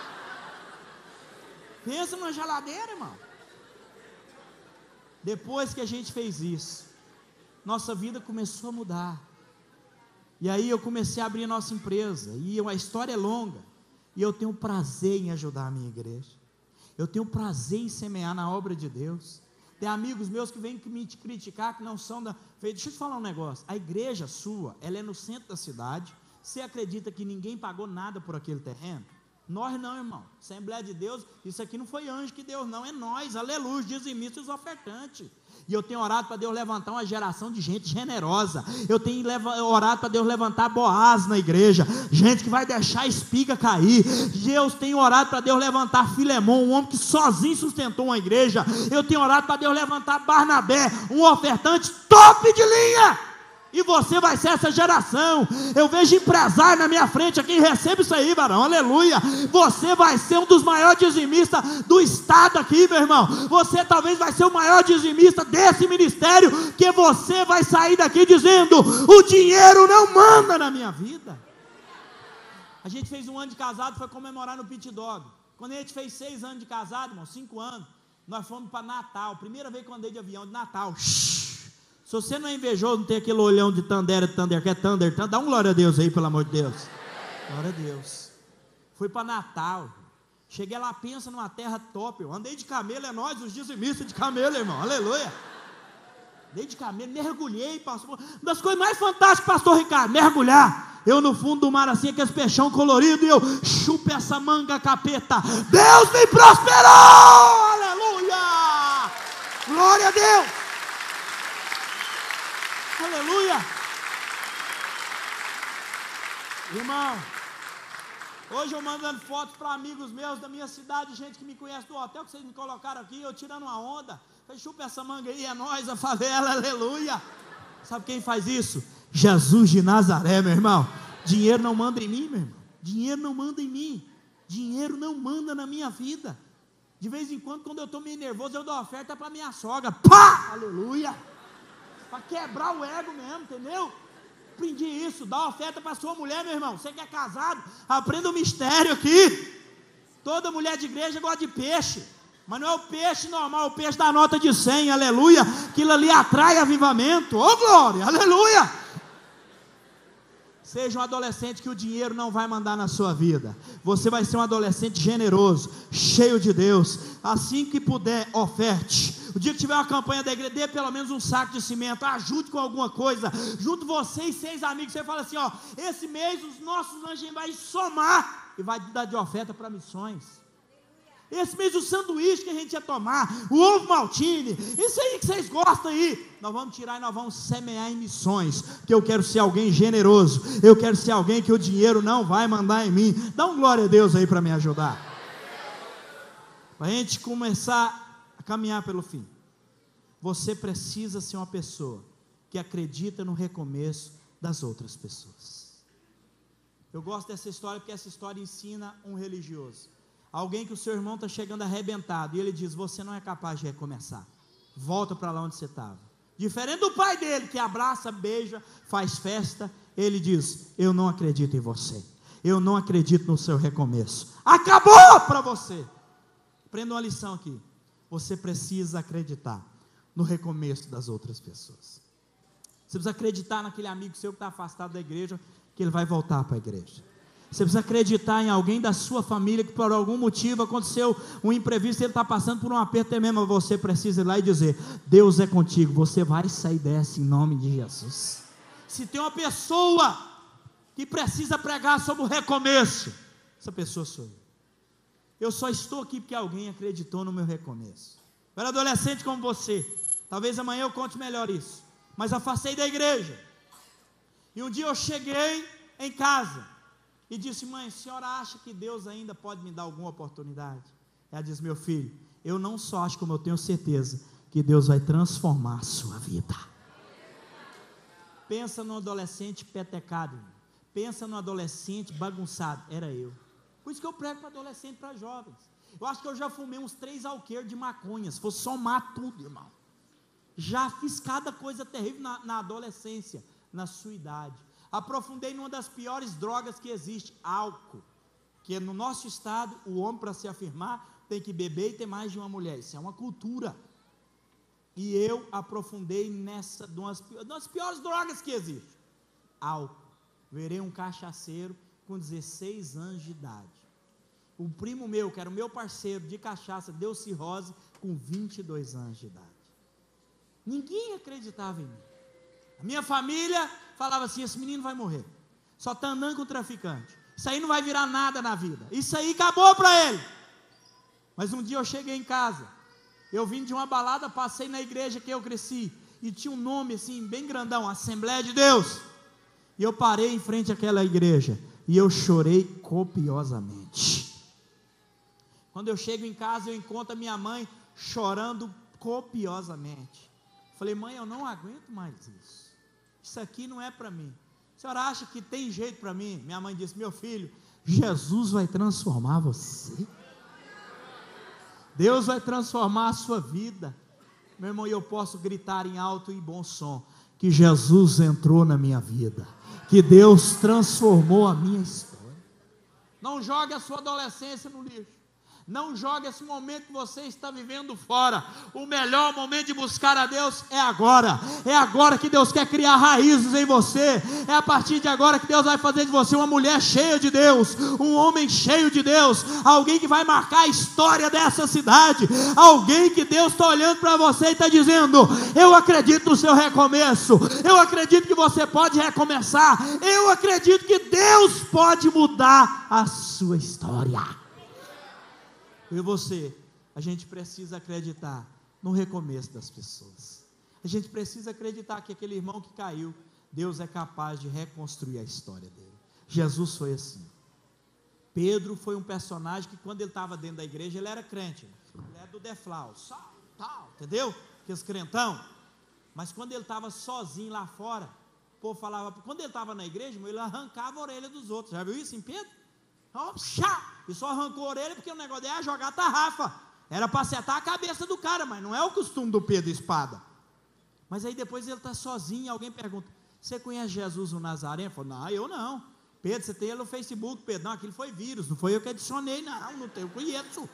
Pensa numa geladeira, irmão. Depois que a gente fez isso, nossa vida começou a mudar. E aí eu comecei a abrir a nossa empresa. E a história é longa. E eu tenho prazer em ajudar a minha igreja. Eu tenho prazer em semear na obra de Deus. Tem amigos meus que vêm me criticar, que não são da... Deixa eu te falar um negócio. A igreja sua, ela é no centro da cidade. Você acredita que ninguém pagou nada por aquele terreno? Nós não, irmão. Assembleia de Deus, isso aqui não foi anjo que Deus não, é nós, aleluia, os dizimistas e os ofertantes. E eu tenho orado para Deus levantar uma geração de gente generosa. Eu tenho orado para Deus levantar Boaz na igreja, gente que vai deixar a espiga cair. Deus tem orado para Deus levantar Filemon, um homem que sozinho sustentou uma igreja. Eu tenho orado para Deus levantar Barnabé, um ofertante top de linha. E você vai ser essa geração. Eu vejo empresário na minha frente aqui, recebe isso aí, varão, aleluia. Você vai ser um dos maiores dizimistas do estado aqui, meu irmão. Você talvez vai ser o maior dizimista desse ministério, que você vai sair daqui dizendo, o dinheiro não manda na minha vida. A gente fez um ano de casado, foi comemorar no Pit Dog. Quando a gente fez seis anos de casado, irmão, cinco anos, nós fomos para Natal, primeira vez que eu andei de avião, de Natal. Se você não é invejoso, não tem aquele olhão de Thunder, Thunder, que é Thunder, Thunder, dá um glória a Deus aí, pelo amor de Deus. Glória a Deus. Fui para Natal. Cheguei lá, pensa numa terra top. Eu andei de camelo, é nós, os dizimistas de camelo, irmão. Aleluia. Andei de camelo, mergulhei, pastor. Uma das coisas mais fantásticas, pastor Ricardo, mergulhar. Eu no fundo do mar, assim, aqueles peixão colorido, e eu chupo essa manga, capeta. Deus me prosperou! Aleluia! Glória a Deus! Aleluia! Irmão, hoje eu mandando fotos para amigos meus da minha cidade, gente que me conhece do hotel, que vocês me colocaram aqui, eu tirando uma onda. Falei, chupa essa manga aí, é nós, a favela, aleluia. Sabe quem faz isso? Jesus de Nazaré, meu irmão. Dinheiro não manda em mim, meu irmão. Dinheiro não manda em mim. Dinheiro não manda na minha vida. De vez em quando, quando eu estou meio nervoso, eu dou oferta para minha sogra. Pá! Aleluia! Para quebrar o ego mesmo, entendeu? Aprendi isso, dá oferta para sua mulher, meu irmão. Você que é casado, aprenda o mistério aqui. Toda mulher de igreja gosta de peixe, mas não é o peixe normal, é o peixe da nota de cem, aleluia. Aquilo ali atrai avivamento, ô glória, aleluia. Seja um adolescente que o dinheiro não vai mandar na sua vida. Você vai ser um adolescente generoso, cheio de Deus. Assim que puder, oferte. O dia que tiver uma campanha da igreja, dê pelo menos um saco de cimento, ajude com alguma coisa, junto você e seis amigos, você fala assim, ó, esse mês os nossos anjos vai somar, e vai dar de oferta para missões. Esse mês o sanduíche que a gente ia tomar, o ovo maltine, isso aí que vocês gostam aí, nós vamos tirar e nós vamos semear em missões, porque eu quero ser alguém generoso, eu quero ser alguém que o dinheiro não vai mandar em mim. Dá um glória a Deus aí para me ajudar, para a gente começar a caminhar pelo fim. Você precisa ser uma pessoa que acredita no recomeço das outras pessoas. Eu gosto dessa história porque essa história ensina um religioso. Alguém que o seu irmão está chegando arrebentado, e ele diz, você não é capaz de recomeçar, volta para lá onde você estava. Diferente do pai dele, que abraça, beija, faz festa, ele diz, eu não acredito em você, eu não acredito no seu recomeço, acabou para você. Aprenda uma lição aqui, você precisa acreditar no recomeço das outras pessoas. Você precisa acreditar naquele amigo seu que está afastado da igreja, que ele vai voltar para a igreja. Você precisa acreditar em alguém da sua família que por algum motivo aconteceu um imprevisto, ele está passando por um aperto mesmo, você precisa ir lá e dizer, Deus é contigo, você vai sair dessa em nome de Jesus. Se tem uma pessoa que precisa pregar sobre o recomeço, essa pessoa sou eu. Eu só estou aqui porque alguém acreditou no meu recomeço. Eu era adolescente como você, talvez amanhã eu conte melhor isso, mas afastei da igreja, e um dia eu cheguei em casa, e disse, mãe, a senhora acha que Deus ainda pode me dar alguma oportunidade? Ela diz, meu filho, eu não só acho, como eu tenho certeza, que Deus vai transformar a sua vida. Pensa num adolescente petecado, pensa num adolescente bagunçado, era eu. Por isso que eu prego para adolescente, para jovens. Eu acho que eu já fumei uns três alqueires de maconha, se fosse somar tudo, irmão. Já fiz cada coisa terrível na, na adolescência, na sua idade. Aprofundei numa das piores drogas que existe, álcool, que no nosso estado, o homem para se afirmar, tem que beber e ter mais de uma mulher, isso é uma cultura, e eu aprofundei nessa, umas, das piores drogas que existe, álcool. Virei um cachaceiro com dezesseis anos de idade, o primo meu, que era o meu parceiro de cachaça, deu cirrose com vinte e dois anos de idade, ninguém acreditava em mim. A minha família falava assim, esse menino vai morrer, só está andando com o traficante, isso aí não vai virar nada na vida, isso aí acabou para ele. Mas um dia eu cheguei em casa, eu vim de uma balada, passei na igreja que eu cresci, e tinha um nome assim, bem grandão, Assembleia de Deus, e eu parei em frente àquela igreja, e eu chorei copiosamente. Quando eu chego em casa, eu encontro a minha mãe chorando copiosamente. Falei, mãe, eu não aguento mais isso, isso aqui não é para mim, a senhora acha que tem jeito para mim? Minha mãe disse, meu filho, Jesus vai transformar você, Deus vai transformar a sua vida, meu irmão, e eu posso gritar em alto e bom som, que Jesus entrou na minha vida, que Deus transformou a minha história. Não jogue a sua adolescência no lixo, não jogue esse momento que você está vivendo fora. O melhor momento de buscar a Deus é agora, é agora que Deus quer criar raízes em você, é a partir de agora que Deus vai fazer de você uma mulher cheia de Deus, um homem cheio de Deus, alguém que vai marcar a história dessa cidade, alguém que Deus está olhando para você e está dizendo, eu acredito no seu recomeço, eu acredito que você pode recomeçar, eu acredito que Deus pode mudar a sua história. Eu e você, a gente precisa acreditar no recomeço das pessoas, a gente precisa acreditar que aquele irmão que caiu, Deus é capaz de reconstruir a história dele. Jesus foi assim. Pedro foi um personagem que quando ele estava dentro da igreja, ele era crente, ele era do Deflau, só tal, entendeu? Aqueles crentão, mas quando ele estava sozinho lá fora, o povo falava, quando ele estava na igreja, ele arrancava a orelha dos outros, já viu isso em Pedro? Oh, e só arrancou a orelha porque o negócio dele era jogar a tarrafa, era para acertar a cabeça do cara, mas não é o costume do Pedro espada. Mas aí depois ele está sozinho, e alguém pergunta, você conhece Jesus o Nazareno? Ele falou, não, eu não. Pedro, você tem ele no Facebook? Pedro, não, aquilo foi vírus, não foi eu que adicionei, não, não tenho, eu conheço.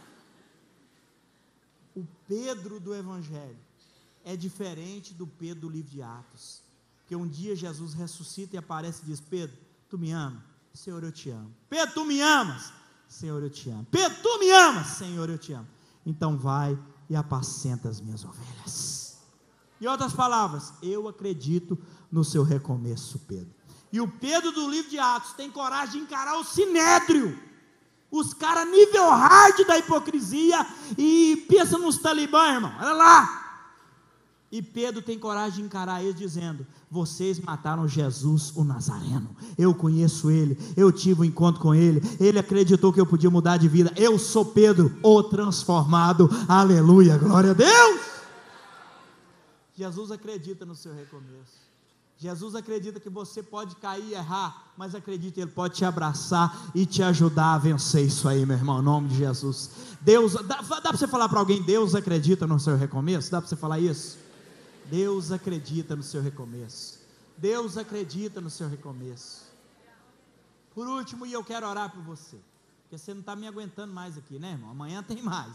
O Pedro do Evangelho é diferente do Pedro do livro de Atos, porque um dia Jesus ressuscita e aparece e diz, Pedro, tu me ama? Senhor, eu te amo. Pedro, tu me amas? Senhor, eu te amo. Pedro, tu me amas? Senhor, eu te amo. Então vai e apacenta as minhas ovelhas. Em outras palavras, eu acredito no seu recomeço, Pedro. E o Pedro do livro de Atos tem coragem de encarar o sinédrio, os caras nível hard da hipocrisia, e pensa nos talibã, irmão, olha lá. E Pedro tem coragem de encarar eles dizendo: vocês mataram Jesus o Nazareno, eu conheço ele, eu tive um encontro com ele, ele acreditou que eu podia mudar de vida, eu sou Pedro, o transformado, aleluia, glória a Deus. Jesus acredita no seu recomeço. Jesus acredita que você pode cair e errar, mas acredita que Ele pode te abraçar e te ajudar a vencer isso aí, meu irmão, em nome de Jesus. Deus, dá, dá para você falar para alguém: Deus acredita no seu recomeço? Dá para você falar isso? Deus acredita no seu recomeço. Deus acredita no seu recomeço. Por último, e eu quero orar por você, porque você não está me aguentando mais aqui, né, irmão? Amanhã tem mais.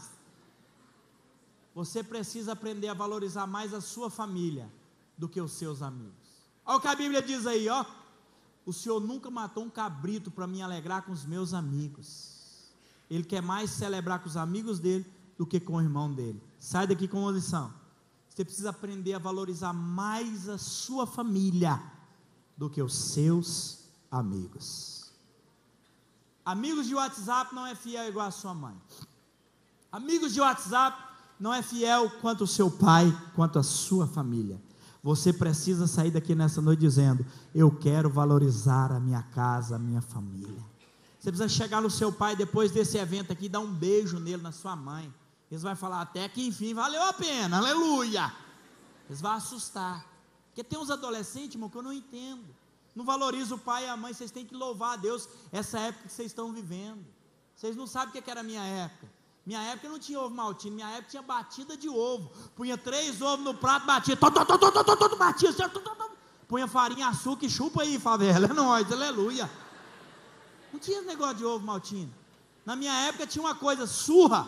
Você precisa aprender a valorizar mais a sua família do que os seus amigos. Olha o que a Bíblia diz aí, ó. O Senhor nunca matou um cabrito para me alegrar com os meus amigos. Ele quer mais celebrar com os amigos dele do que com o irmão dele. Sai daqui com uma lição. Você precisa aprender a valorizar mais a sua família do que os seus amigos. Amigos de WhatsApp não é fiel igual a sua mãe. Amigos de WhatsApp não é fiel quanto o seu pai, quanto a sua família. Você precisa sair daqui nessa noite dizendo: eu quero valorizar a minha casa, a minha família. Você precisa chegar no seu pai depois desse evento aqui, dar um beijo nele, na sua mãe. Eles vão falar: até que enfim valeu a pena, aleluia. Eles vão assustar, porque tem uns adolescentes, irmão, que eu não entendo, não valoriza o pai e a mãe. Vocês têm que louvar a Deus essa época que vocês estão vivendo. Vocês não sabem o que era a minha época. Minha época não tinha ovo maltino, minha época tinha batida de ovo. Punha três ovos no prato, batia, todo, todo, todo, todo, todo, batia, todo, todo, todo. Punha farinha, açúcar e chupa aí, favela, é nóis, aleluia. Não tinha negócio de ovo maltino. Na minha época tinha uma coisa: surra,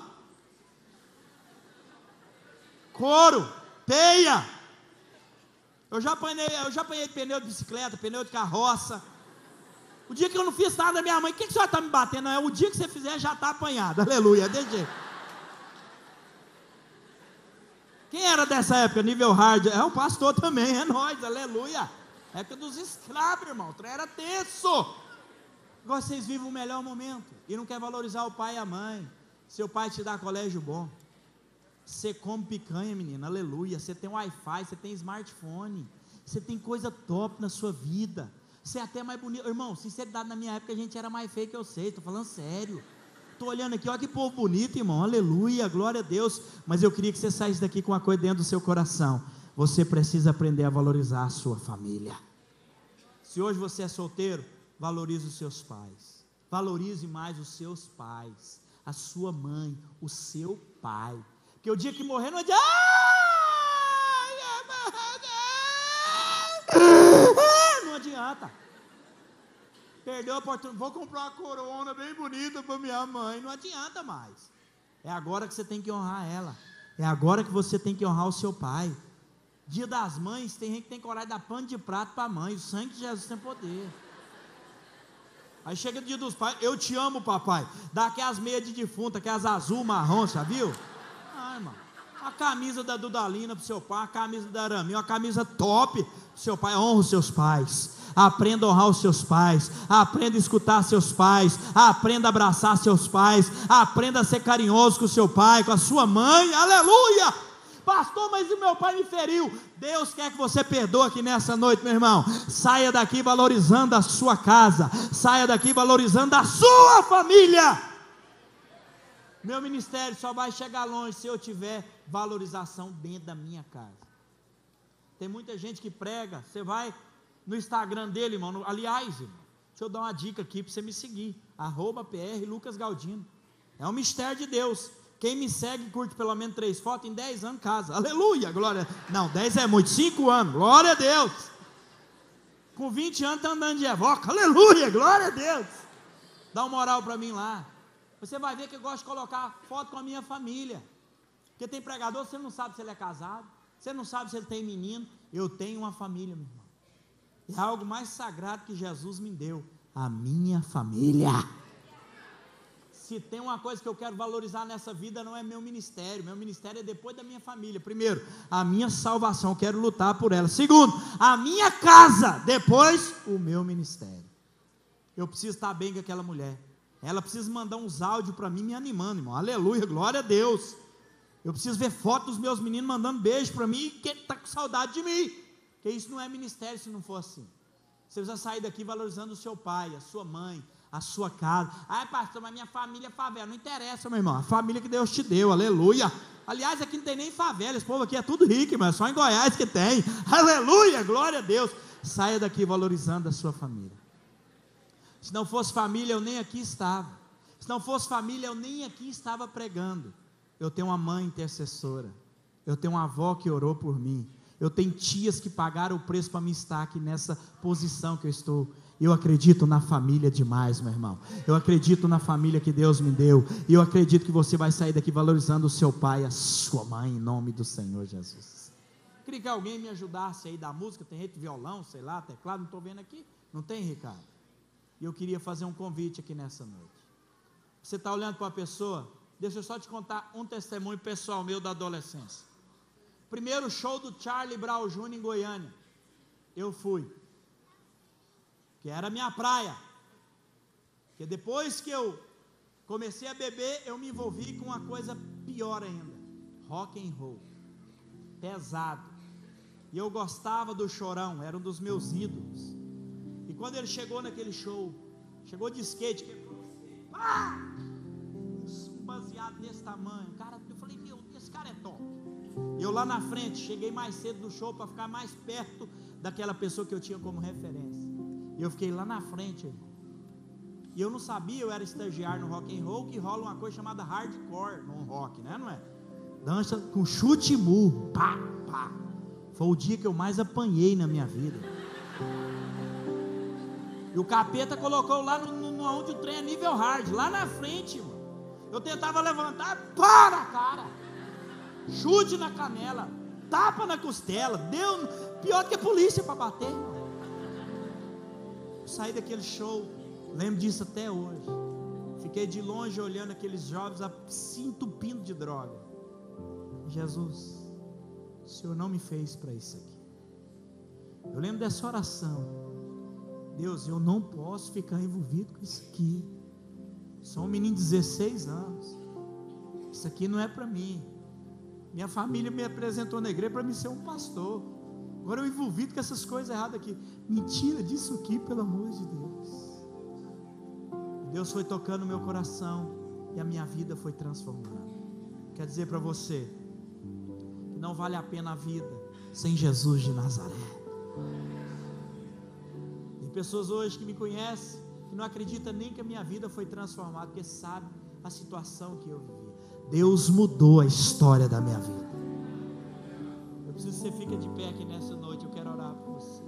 couro, peia. Eu já apanhei, eu já apanhei pneu de bicicleta, pneu de carroça. O dia que eu não fiz nada, minha mãe: o que, que a senhora está me batendo? Não, é o dia que você fizer já está apanhado, aleluia, desse jeito. Quem era dessa época, nível hard? É o pastor também, é nós, aleluia. Época dos escravos, irmão, o trem era tenso. Agora vocês vivem o melhor momento e não quer valorizar o pai e a mãe. Seu pai te dá colégio bom, você come picanha, menina, aleluia. Você tem Wi-Fi, você tem smartphone, você tem coisa top na sua vida. Você é até mais bonito, irmão. Sinceridade, na minha época a gente era mais feio que eu sei, estou falando sério. Estou olhando aqui, olha que povo bonito, irmão, aleluia, glória a Deus. Mas eu queria que você saísse daqui com uma coisa dentro do seu coração: você precisa aprender a valorizar a sua família. Se hoje você é solteiro, valorize os seus pais, valorize mais os seus pais, a sua mãe, o seu pai, porque o dia que morrer não adianta. Não adianta. Perdeu a oportunidade. Vou comprar uma corona bem bonita para minha mãe. Não adianta mais. É agora que você tem que honrar ela. É agora que você tem que honrar o seu pai. Dia das mães, tem gente que tem coragem de dar pano de prato para a mãe. O sangue de Jesus tem poder. Aí chega o dia dos pais: eu te amo, papai. Dá aquelas meias de defunto, aquelas azul, marrom, já viu? Ah, irmão. A camisa da Dudalina para o seu pai, a camisa da Araminha, uma camisa top para o seu pai. Honra os seus pais, aprenda a honrar os seus pais, aprenda a escutar seus pais, aprenda a abraçar seus pais, aprenda a ser carinhoso com o seu pai, com a sua mãe, aleluia. Pastor, mas o meu pai me feriu. Deus quer que você perdoe aqui nessa noite, meu irmão. Saia daqui valorizando a sua casa, saia daqui valorizando a sua família. Meu ministério só vai chegar longe se eu tiver valorização dentro da minha casa. Tem muita gente que prega, você vai no Instagram dele, irmão, no, aliás, irmão, deixa eu dar uma dica aqui para você me seguir, arroba P R Lucas Galdino, é um mistério de Deus. Quem me segue, curte pelo menos três fotos, em dez anos casa, aleluia, glória, não, dez é muito, cinco anos, glória a Deus. Com vinte anos está andando de evoca, aleluia, glória a Deus. Dá uma moral para mim lá. Você vai ver que eu gosto de colocar foto com a minha família. Porque tem pregador, você não sabe se ele é casado, você não sabe se ele tem menino. Eu tenho uma família, meu irmão. É algo mais sagrado que Jesus me deu: a minha família. Se tem uma coisa que eu quero valorizar nessa vida, não é meu ministério. Meu ministério é depois da minha família. Primeiro, a minha salvação, eu quero lutar por ela. Segundo, a minha casa. Depois, o meu ministério. Eu preciso estar bem com aquela mulher. Ela precisa mandar uns áudios para mim me animando, irmão. Aleluia, glória a Deus. Eu preciso ver fotos dos meus meninos mandando beijo para mim, que está com saudade de mim. Porque isso não é ministério se não for assim. Você precisa sair daqui valorizando o seu pai, a sua mãe, a sua casa. Ai, pastor, mas minha família é favela. Não interessa, meu irmão. A família que Deus te deu, aleluia. Aliás, aqui não tem nem favela. Esse povo aqui é tudo rico, irmão. É só em Goiás que tem. Aleluia, glória a Deus. Saia daqui valorizando a sua família. Se não fosse família, eu nem aqui estava. Se não fosse família, eu nem aqui estava pregando. Eu tenho uma mãe intercessora. Eu tenho uma avó que orou por mim. Eu tenho tias que pagaram o preço para me estar aqui nessa posição que eu estou. Eu acredito na família demais, meu irmão. Eu acredito na família que Deus me deu. E eu acredito que você vai sair daqui valorizando o seu pai e a sua mãe, em nome do Senhor Jesus. Queria que alguém me ajudasse aí da música. Tem gente violão, sei lá, teclado, não estou vendo aqui. Não tem, Ricardo? E eu queria fazer um convite aqui nessa noite. Você está olhando para uma pessoa, deixa eu só te contar um testemunho pessoal meu da adolescência. Primeiro show do Charlie Brown Júnior em Goiânia, eu fui, que era a minha praia, porque depois que eu comecei a beber, eu me envolvi com uma coisa pior ainda, rock and roll, pesado, e eu gostava do Chorão, era um dos meus ídolos, e quando ele chegou naquele show, chegou de skate, quebrou o skate, pá! Um baseado desse tamanho, cara, eu falei, meu, esse cara é top. Eu lá na frente, cheguei mais cedo do show para ficar mais perto daquela pessoa que eu tinha como referência. E eu fiquei lá na frente, irmão. E eu não sabia, eu era estagiário no rock and roll, que rola uma coisa chamada hardcore no rock, né, não é? Dança com chute e murro, pá, pá. Foi o dia que eu mais apanhei na minha vida. E o capeta colocou lá no, no, onde o trem é nível hard, lá na frente, irmão. Eu tentava levantar, para, cara. Chute na canela, tapa na costela, deu, pior que a polícia para bater. Eu saí daquele show, lembro disso até hoje. Fiquei de longe olhando aqueles jovens se entupindo de droga. Jesus, o Senhor não me fez para isso aqui. Eu lembro dessa oração. Deus, eu não posso ficar envolvido com isso aqui. Sou um menino de dezesseis anos. Isso aqui não é para mim. Minha família me apresentou na igreja para me ser um pastor. Agora eu envolvido com essas coisas erradas aqui. Mentira disso aqui, pelo amor de Deus. Deus foi tocando o meu coração e a minha vida foi transformando. Quer dizer para você que não vale a pena a vida sem Jesus de Nazaré. Tem pessoas hoje que me conhecem que não acreditam nem que a minha vida foi transformada, porque sabe a situação que eu vivi. Deus mudou a história da minha vida. Eu preciso que você fique de pé aqui nessa noite. Eu quero orar por você.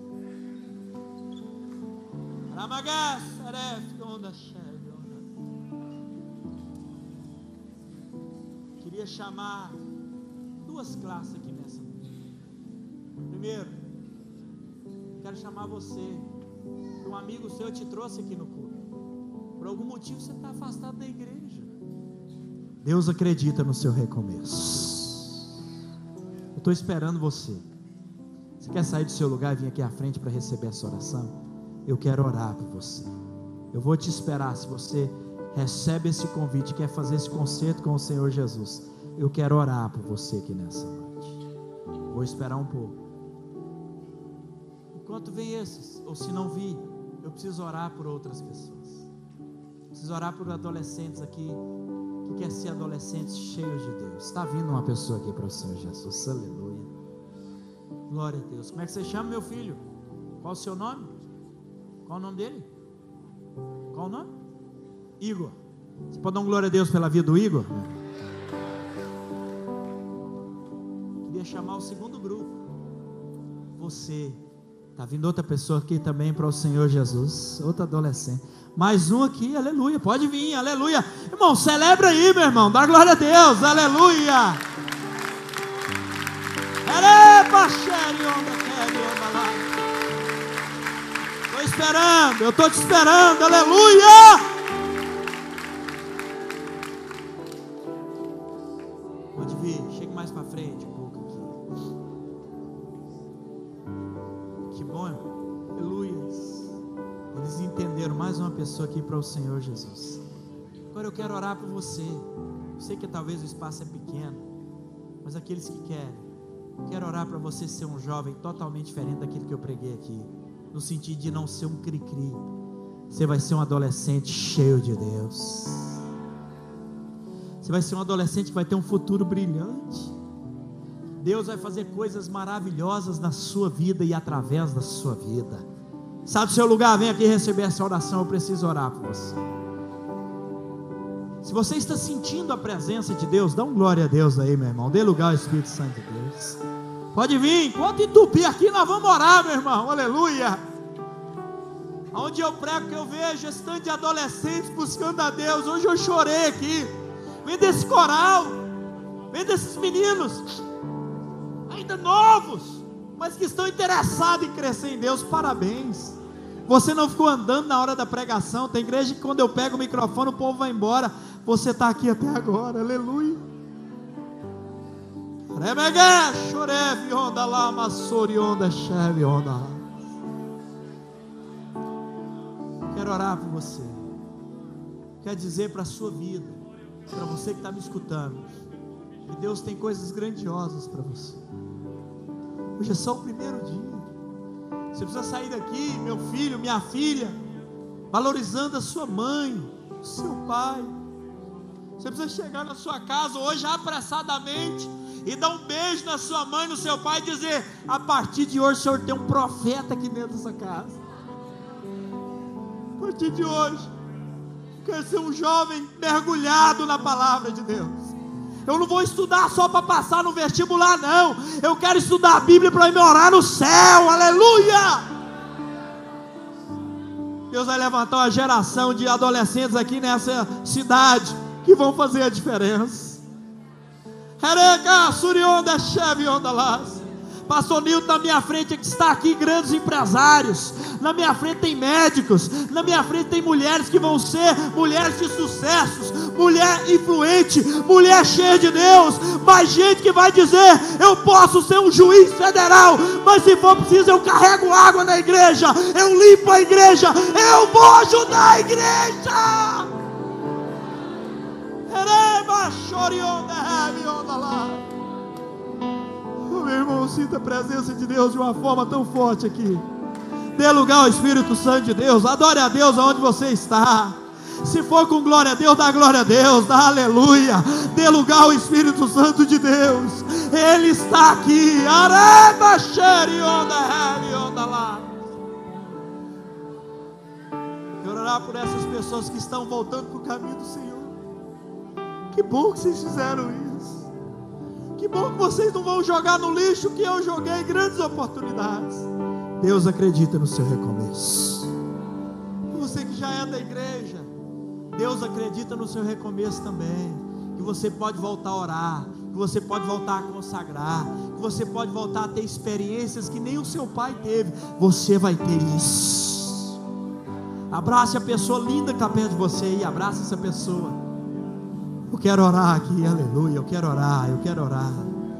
Queria chamar duas classes aqui nessa noite. Primeiro, quero chamar você. Um amigo seu te trouxe aqui no culto. Por algum motivo você está afastado da igreja. Deus acredita no seu recomeço. Eu estou esperando você. Você quer sair do seu lugar e vir aqui à frente para receber essa oração? Eu quero orar por você. Eu vou te esperar. Se você recebe esse convite, quer fazer esse concerto com o Senhor Jesus, eu quero orar por você aqui nessa noite. Vou esperar um pouco. Enquanto vem esses, ou se não vir, eu preciso orar por outras pessoas. Preciso orar por adolescentes aqui que quer ser adolescentes cheios de Deus. Está vindo uma pessoa aqui para o Senhor Jesus, aleluia, glória a Deus. Como é que você chama, meu filho? Qual o seu nome? Qual o nome dele? Qual o nome? Igor. Você pode dar um glória a Deus pela vida do Igor? Queria chamar o segundo grupo. Você, está vindo outra pessoa aqui também para o Senhor Jesus, outra adolescente. Mais um aqui, aleluia, pode vir, aleluia. Irmão, celebra aí, meu irmão, dá glória a Deus, aleluia. Estou esperando, eu estou te esperando, aleluia. Chegue mais para frente um pouco aqui. Que bom, aleluia. Eles entenderam, mais uma pessoa aqui para o Senhor Jesus. Agora eu quero orar por você. Eu sei que talvez o espaço é pequeno, mas aqueles que querem, eu quero orar para você ser um jovem totalmente diferente daquilo que eu preguei aqui, no sentido de não ser um cri-cri. Você vai ser um adolescente cheio de Deus. Você vai ser um adolescente que vai ter um futuro brilhante. Deus vai fazer coisas maravilhosas na sua vida e através da sua vida. Sai do seu lugar, vem aqui receber essa oração. Eu preciso orar por você. Se você está sentindo a presença de Deus, dá um glória a Deus aí, meu irmão. Dê lugar ao Espírito Santo de Deus. Pode vir, enquanto entupir aqui, nós vamos orar, meu irmão. Aleluia. Onde eu prego, que eu vejo esse tanto de adolescentes buscando a Deus. Hoje eu chorei aqui. Vem desse coral, vem desses meninos ainda novos, mas que estão interessados em crescer em Deus. Parabéns. Você não ficou andando na hora da pregação. Tem igreja que quando eu pego o microfone o povo vai embora. Você está aqui até agora. Aleluia. Quero orar por você. Quero dizer para a sua vida, para você que está me escutando, que Deus tem coisas grandiosas para você. Hoje é só o primeiro dia. Você precisa sair daqui, meu filho, minha filha, valorizando a sua mãe, o seu pai. Você precisa chegar na sua casa hoje apressadamente e dar um beijo na sua mãe, no seu pai, e dizer: a partir de hoje o Senhor tem um profeta aqui dentro dessa casa. A partir de hoje quero ser um jovem mergulhado na palavra de Deus. Eu não vou estudar só para passar no vestibular, não. Eu quero estudar a Bíblia para me orar no céu. Aleluia! Deus vai levantar uma geração de adolescentes aqui nessa cidade que vão fazer a diferença. Pastor Nilton, na minha frente que está aqui grandes empresários, na minha frente tem médicos, na minha frente tem mulheres que vão ser mulheres de sucessos, mulher influente, mulher cheia de Deus, mais gente que vai dizer: eu posso ser um juiz federal, mas se for preciso eu carrego água na igreja, eu limpo a igreja, eu vou ajudar a igreja. Meu irmão, sinta a presença de Deus de uma forma tão forte aqui. Dê lugar ao Espírito Santo de Deus. Adore a Deus aonde você está. Se for com glória a Deus, dá glória a Deus, dá aleluia. Dê lugar ao Espírito Santo de Deus. Ele está aqui. Quero orar por essas pessoas que estão voltando para o caminho do Senhor. Que bom que vocês fizeram isso. Que bom que vocês não vão jogar no lixo que eu joguei grandes oportunidades. Deus acredita no seu recomeço. Você que já é da igreja, Deus acredita no seu recomeço também. Que você pode voltar a orar, que você pode voltar a consagrar, que você pode voltar a ter experiências que nem o seu pai teve. Você vai ter isso. Abrace a pessoa linda que está perto de você e abrace essa pessoa. Eu quero orar aqui, aleluia. Eu quero orar, eu quero orar.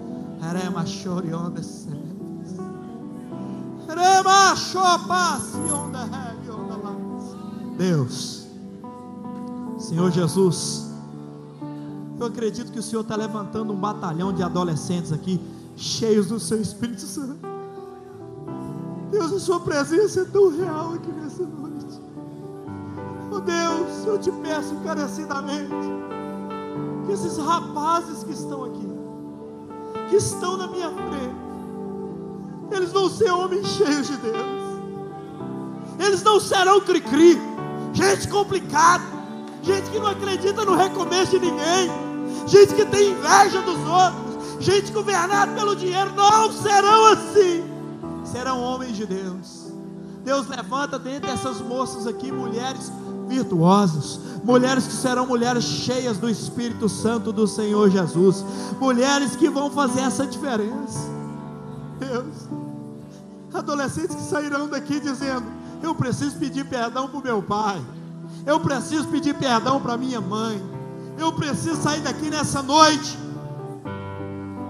Deus, Senhor Jesus, eu acredito que o Senhor está levantando um batalhão de adolescentes aqui, cheios do seu Espírito Santo. Deus, a sua presença é tão real aqui nessa noite. Oh Deus, eu te peço encarecidamente que esses rapazes que estão aqui, que estão na minha frente, eles vão ser homens cheios de Deus. Eles não serão cri-cri, gente complicada, gente que não acredita no recomeço de ninguém, gente que tem inveja dos outros, gente governada pelo dinheiro. Não serão assim, serão homens de Deus. Deus levanta dentro dessas moças aqui mulheres virtuosas, mulheres que serão mulheres cheias do Espírito Santo do Senhor Jesus, mulheres que vão fazer essa diferença. Deus, adolescentes que sairão daqui dizendo: eu preciso pedir perdão para o meu pai, eu preciso pedir perdão para minha mãe, eu preciso sair daqui nessa noite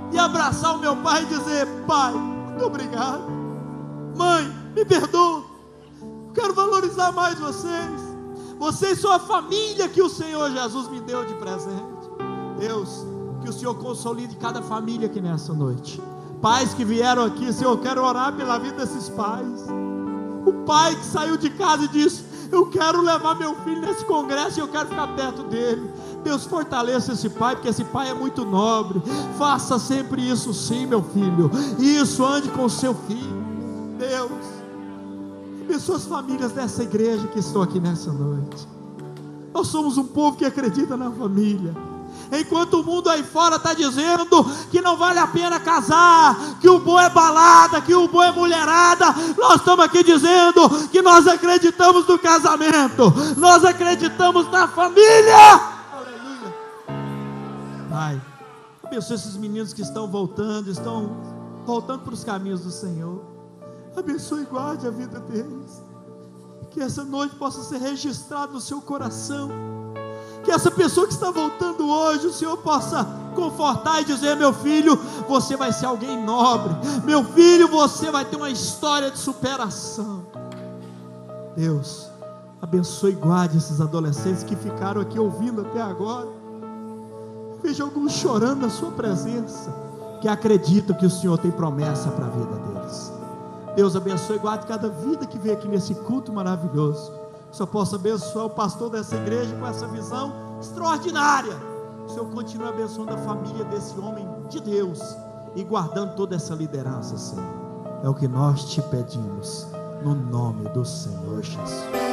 e abraçar o meu pai e dizer: pai, muito obrigado. Mãe, me perdoa. Eu quero valorizar mais vocês. Vocês são a família que o Senhor Jesus me deu de presente. Deus, que o Senhor consolide cada família aqui nessa noite. Pais que vieram aqui, Senhor, eu quero orar pela vida desses pais. O pai que saiu de casa e disse: eu quero levar meu filho nesse congresso e eu quero ficar perto dele. Deus, fortaleça esse pai, porque esse pai é muito nobre. Faça sempre isso sim, meu filho. Isso, ande com o seu filho. Deus, abençoa as famílias dessa igreja que estão aqui nessa noite. Nós somos um povo que acredita na família. Enquanto o mundo aí fora está dizendo que não vale a pena casar, que o bom é balada, que o bom é mulherada, nós estamos aqui dizendo que nós acreditamos no casamento, nós acreditamos na família. Aleluia. Pai, abençoa esses meninos que estão voltando, estão voltando para os caminhos do Senhor. Abençoe e guarde a vida deles. Que essa noite possa ser registrada no seu coração. Que essa pessoa que está voltando hoje, o Senhor possa confortar e dizer: meu filho, você vai ser alguém nobre. Meu filho, você vai ter uma história de superação. Deus, abençoe e guarde esses adolescentes que ficaram aqui ouvindo até agora. Veja alguns chorando na sua presença, que acreditam que o Senhor tem promessa para a vida deles. Deus, abençoe e guarde cada vida que veio aqui nesse culto maravilhoso. Que o Senhor possa abençoar o pastor dessa igreja com essa visão extraordinária. Que o Senhor continue abençoando a família desse homem de Deus e guardando toda essa liderança, Senhor. É o que nós te pedimos, no nome do Senhor Jesus.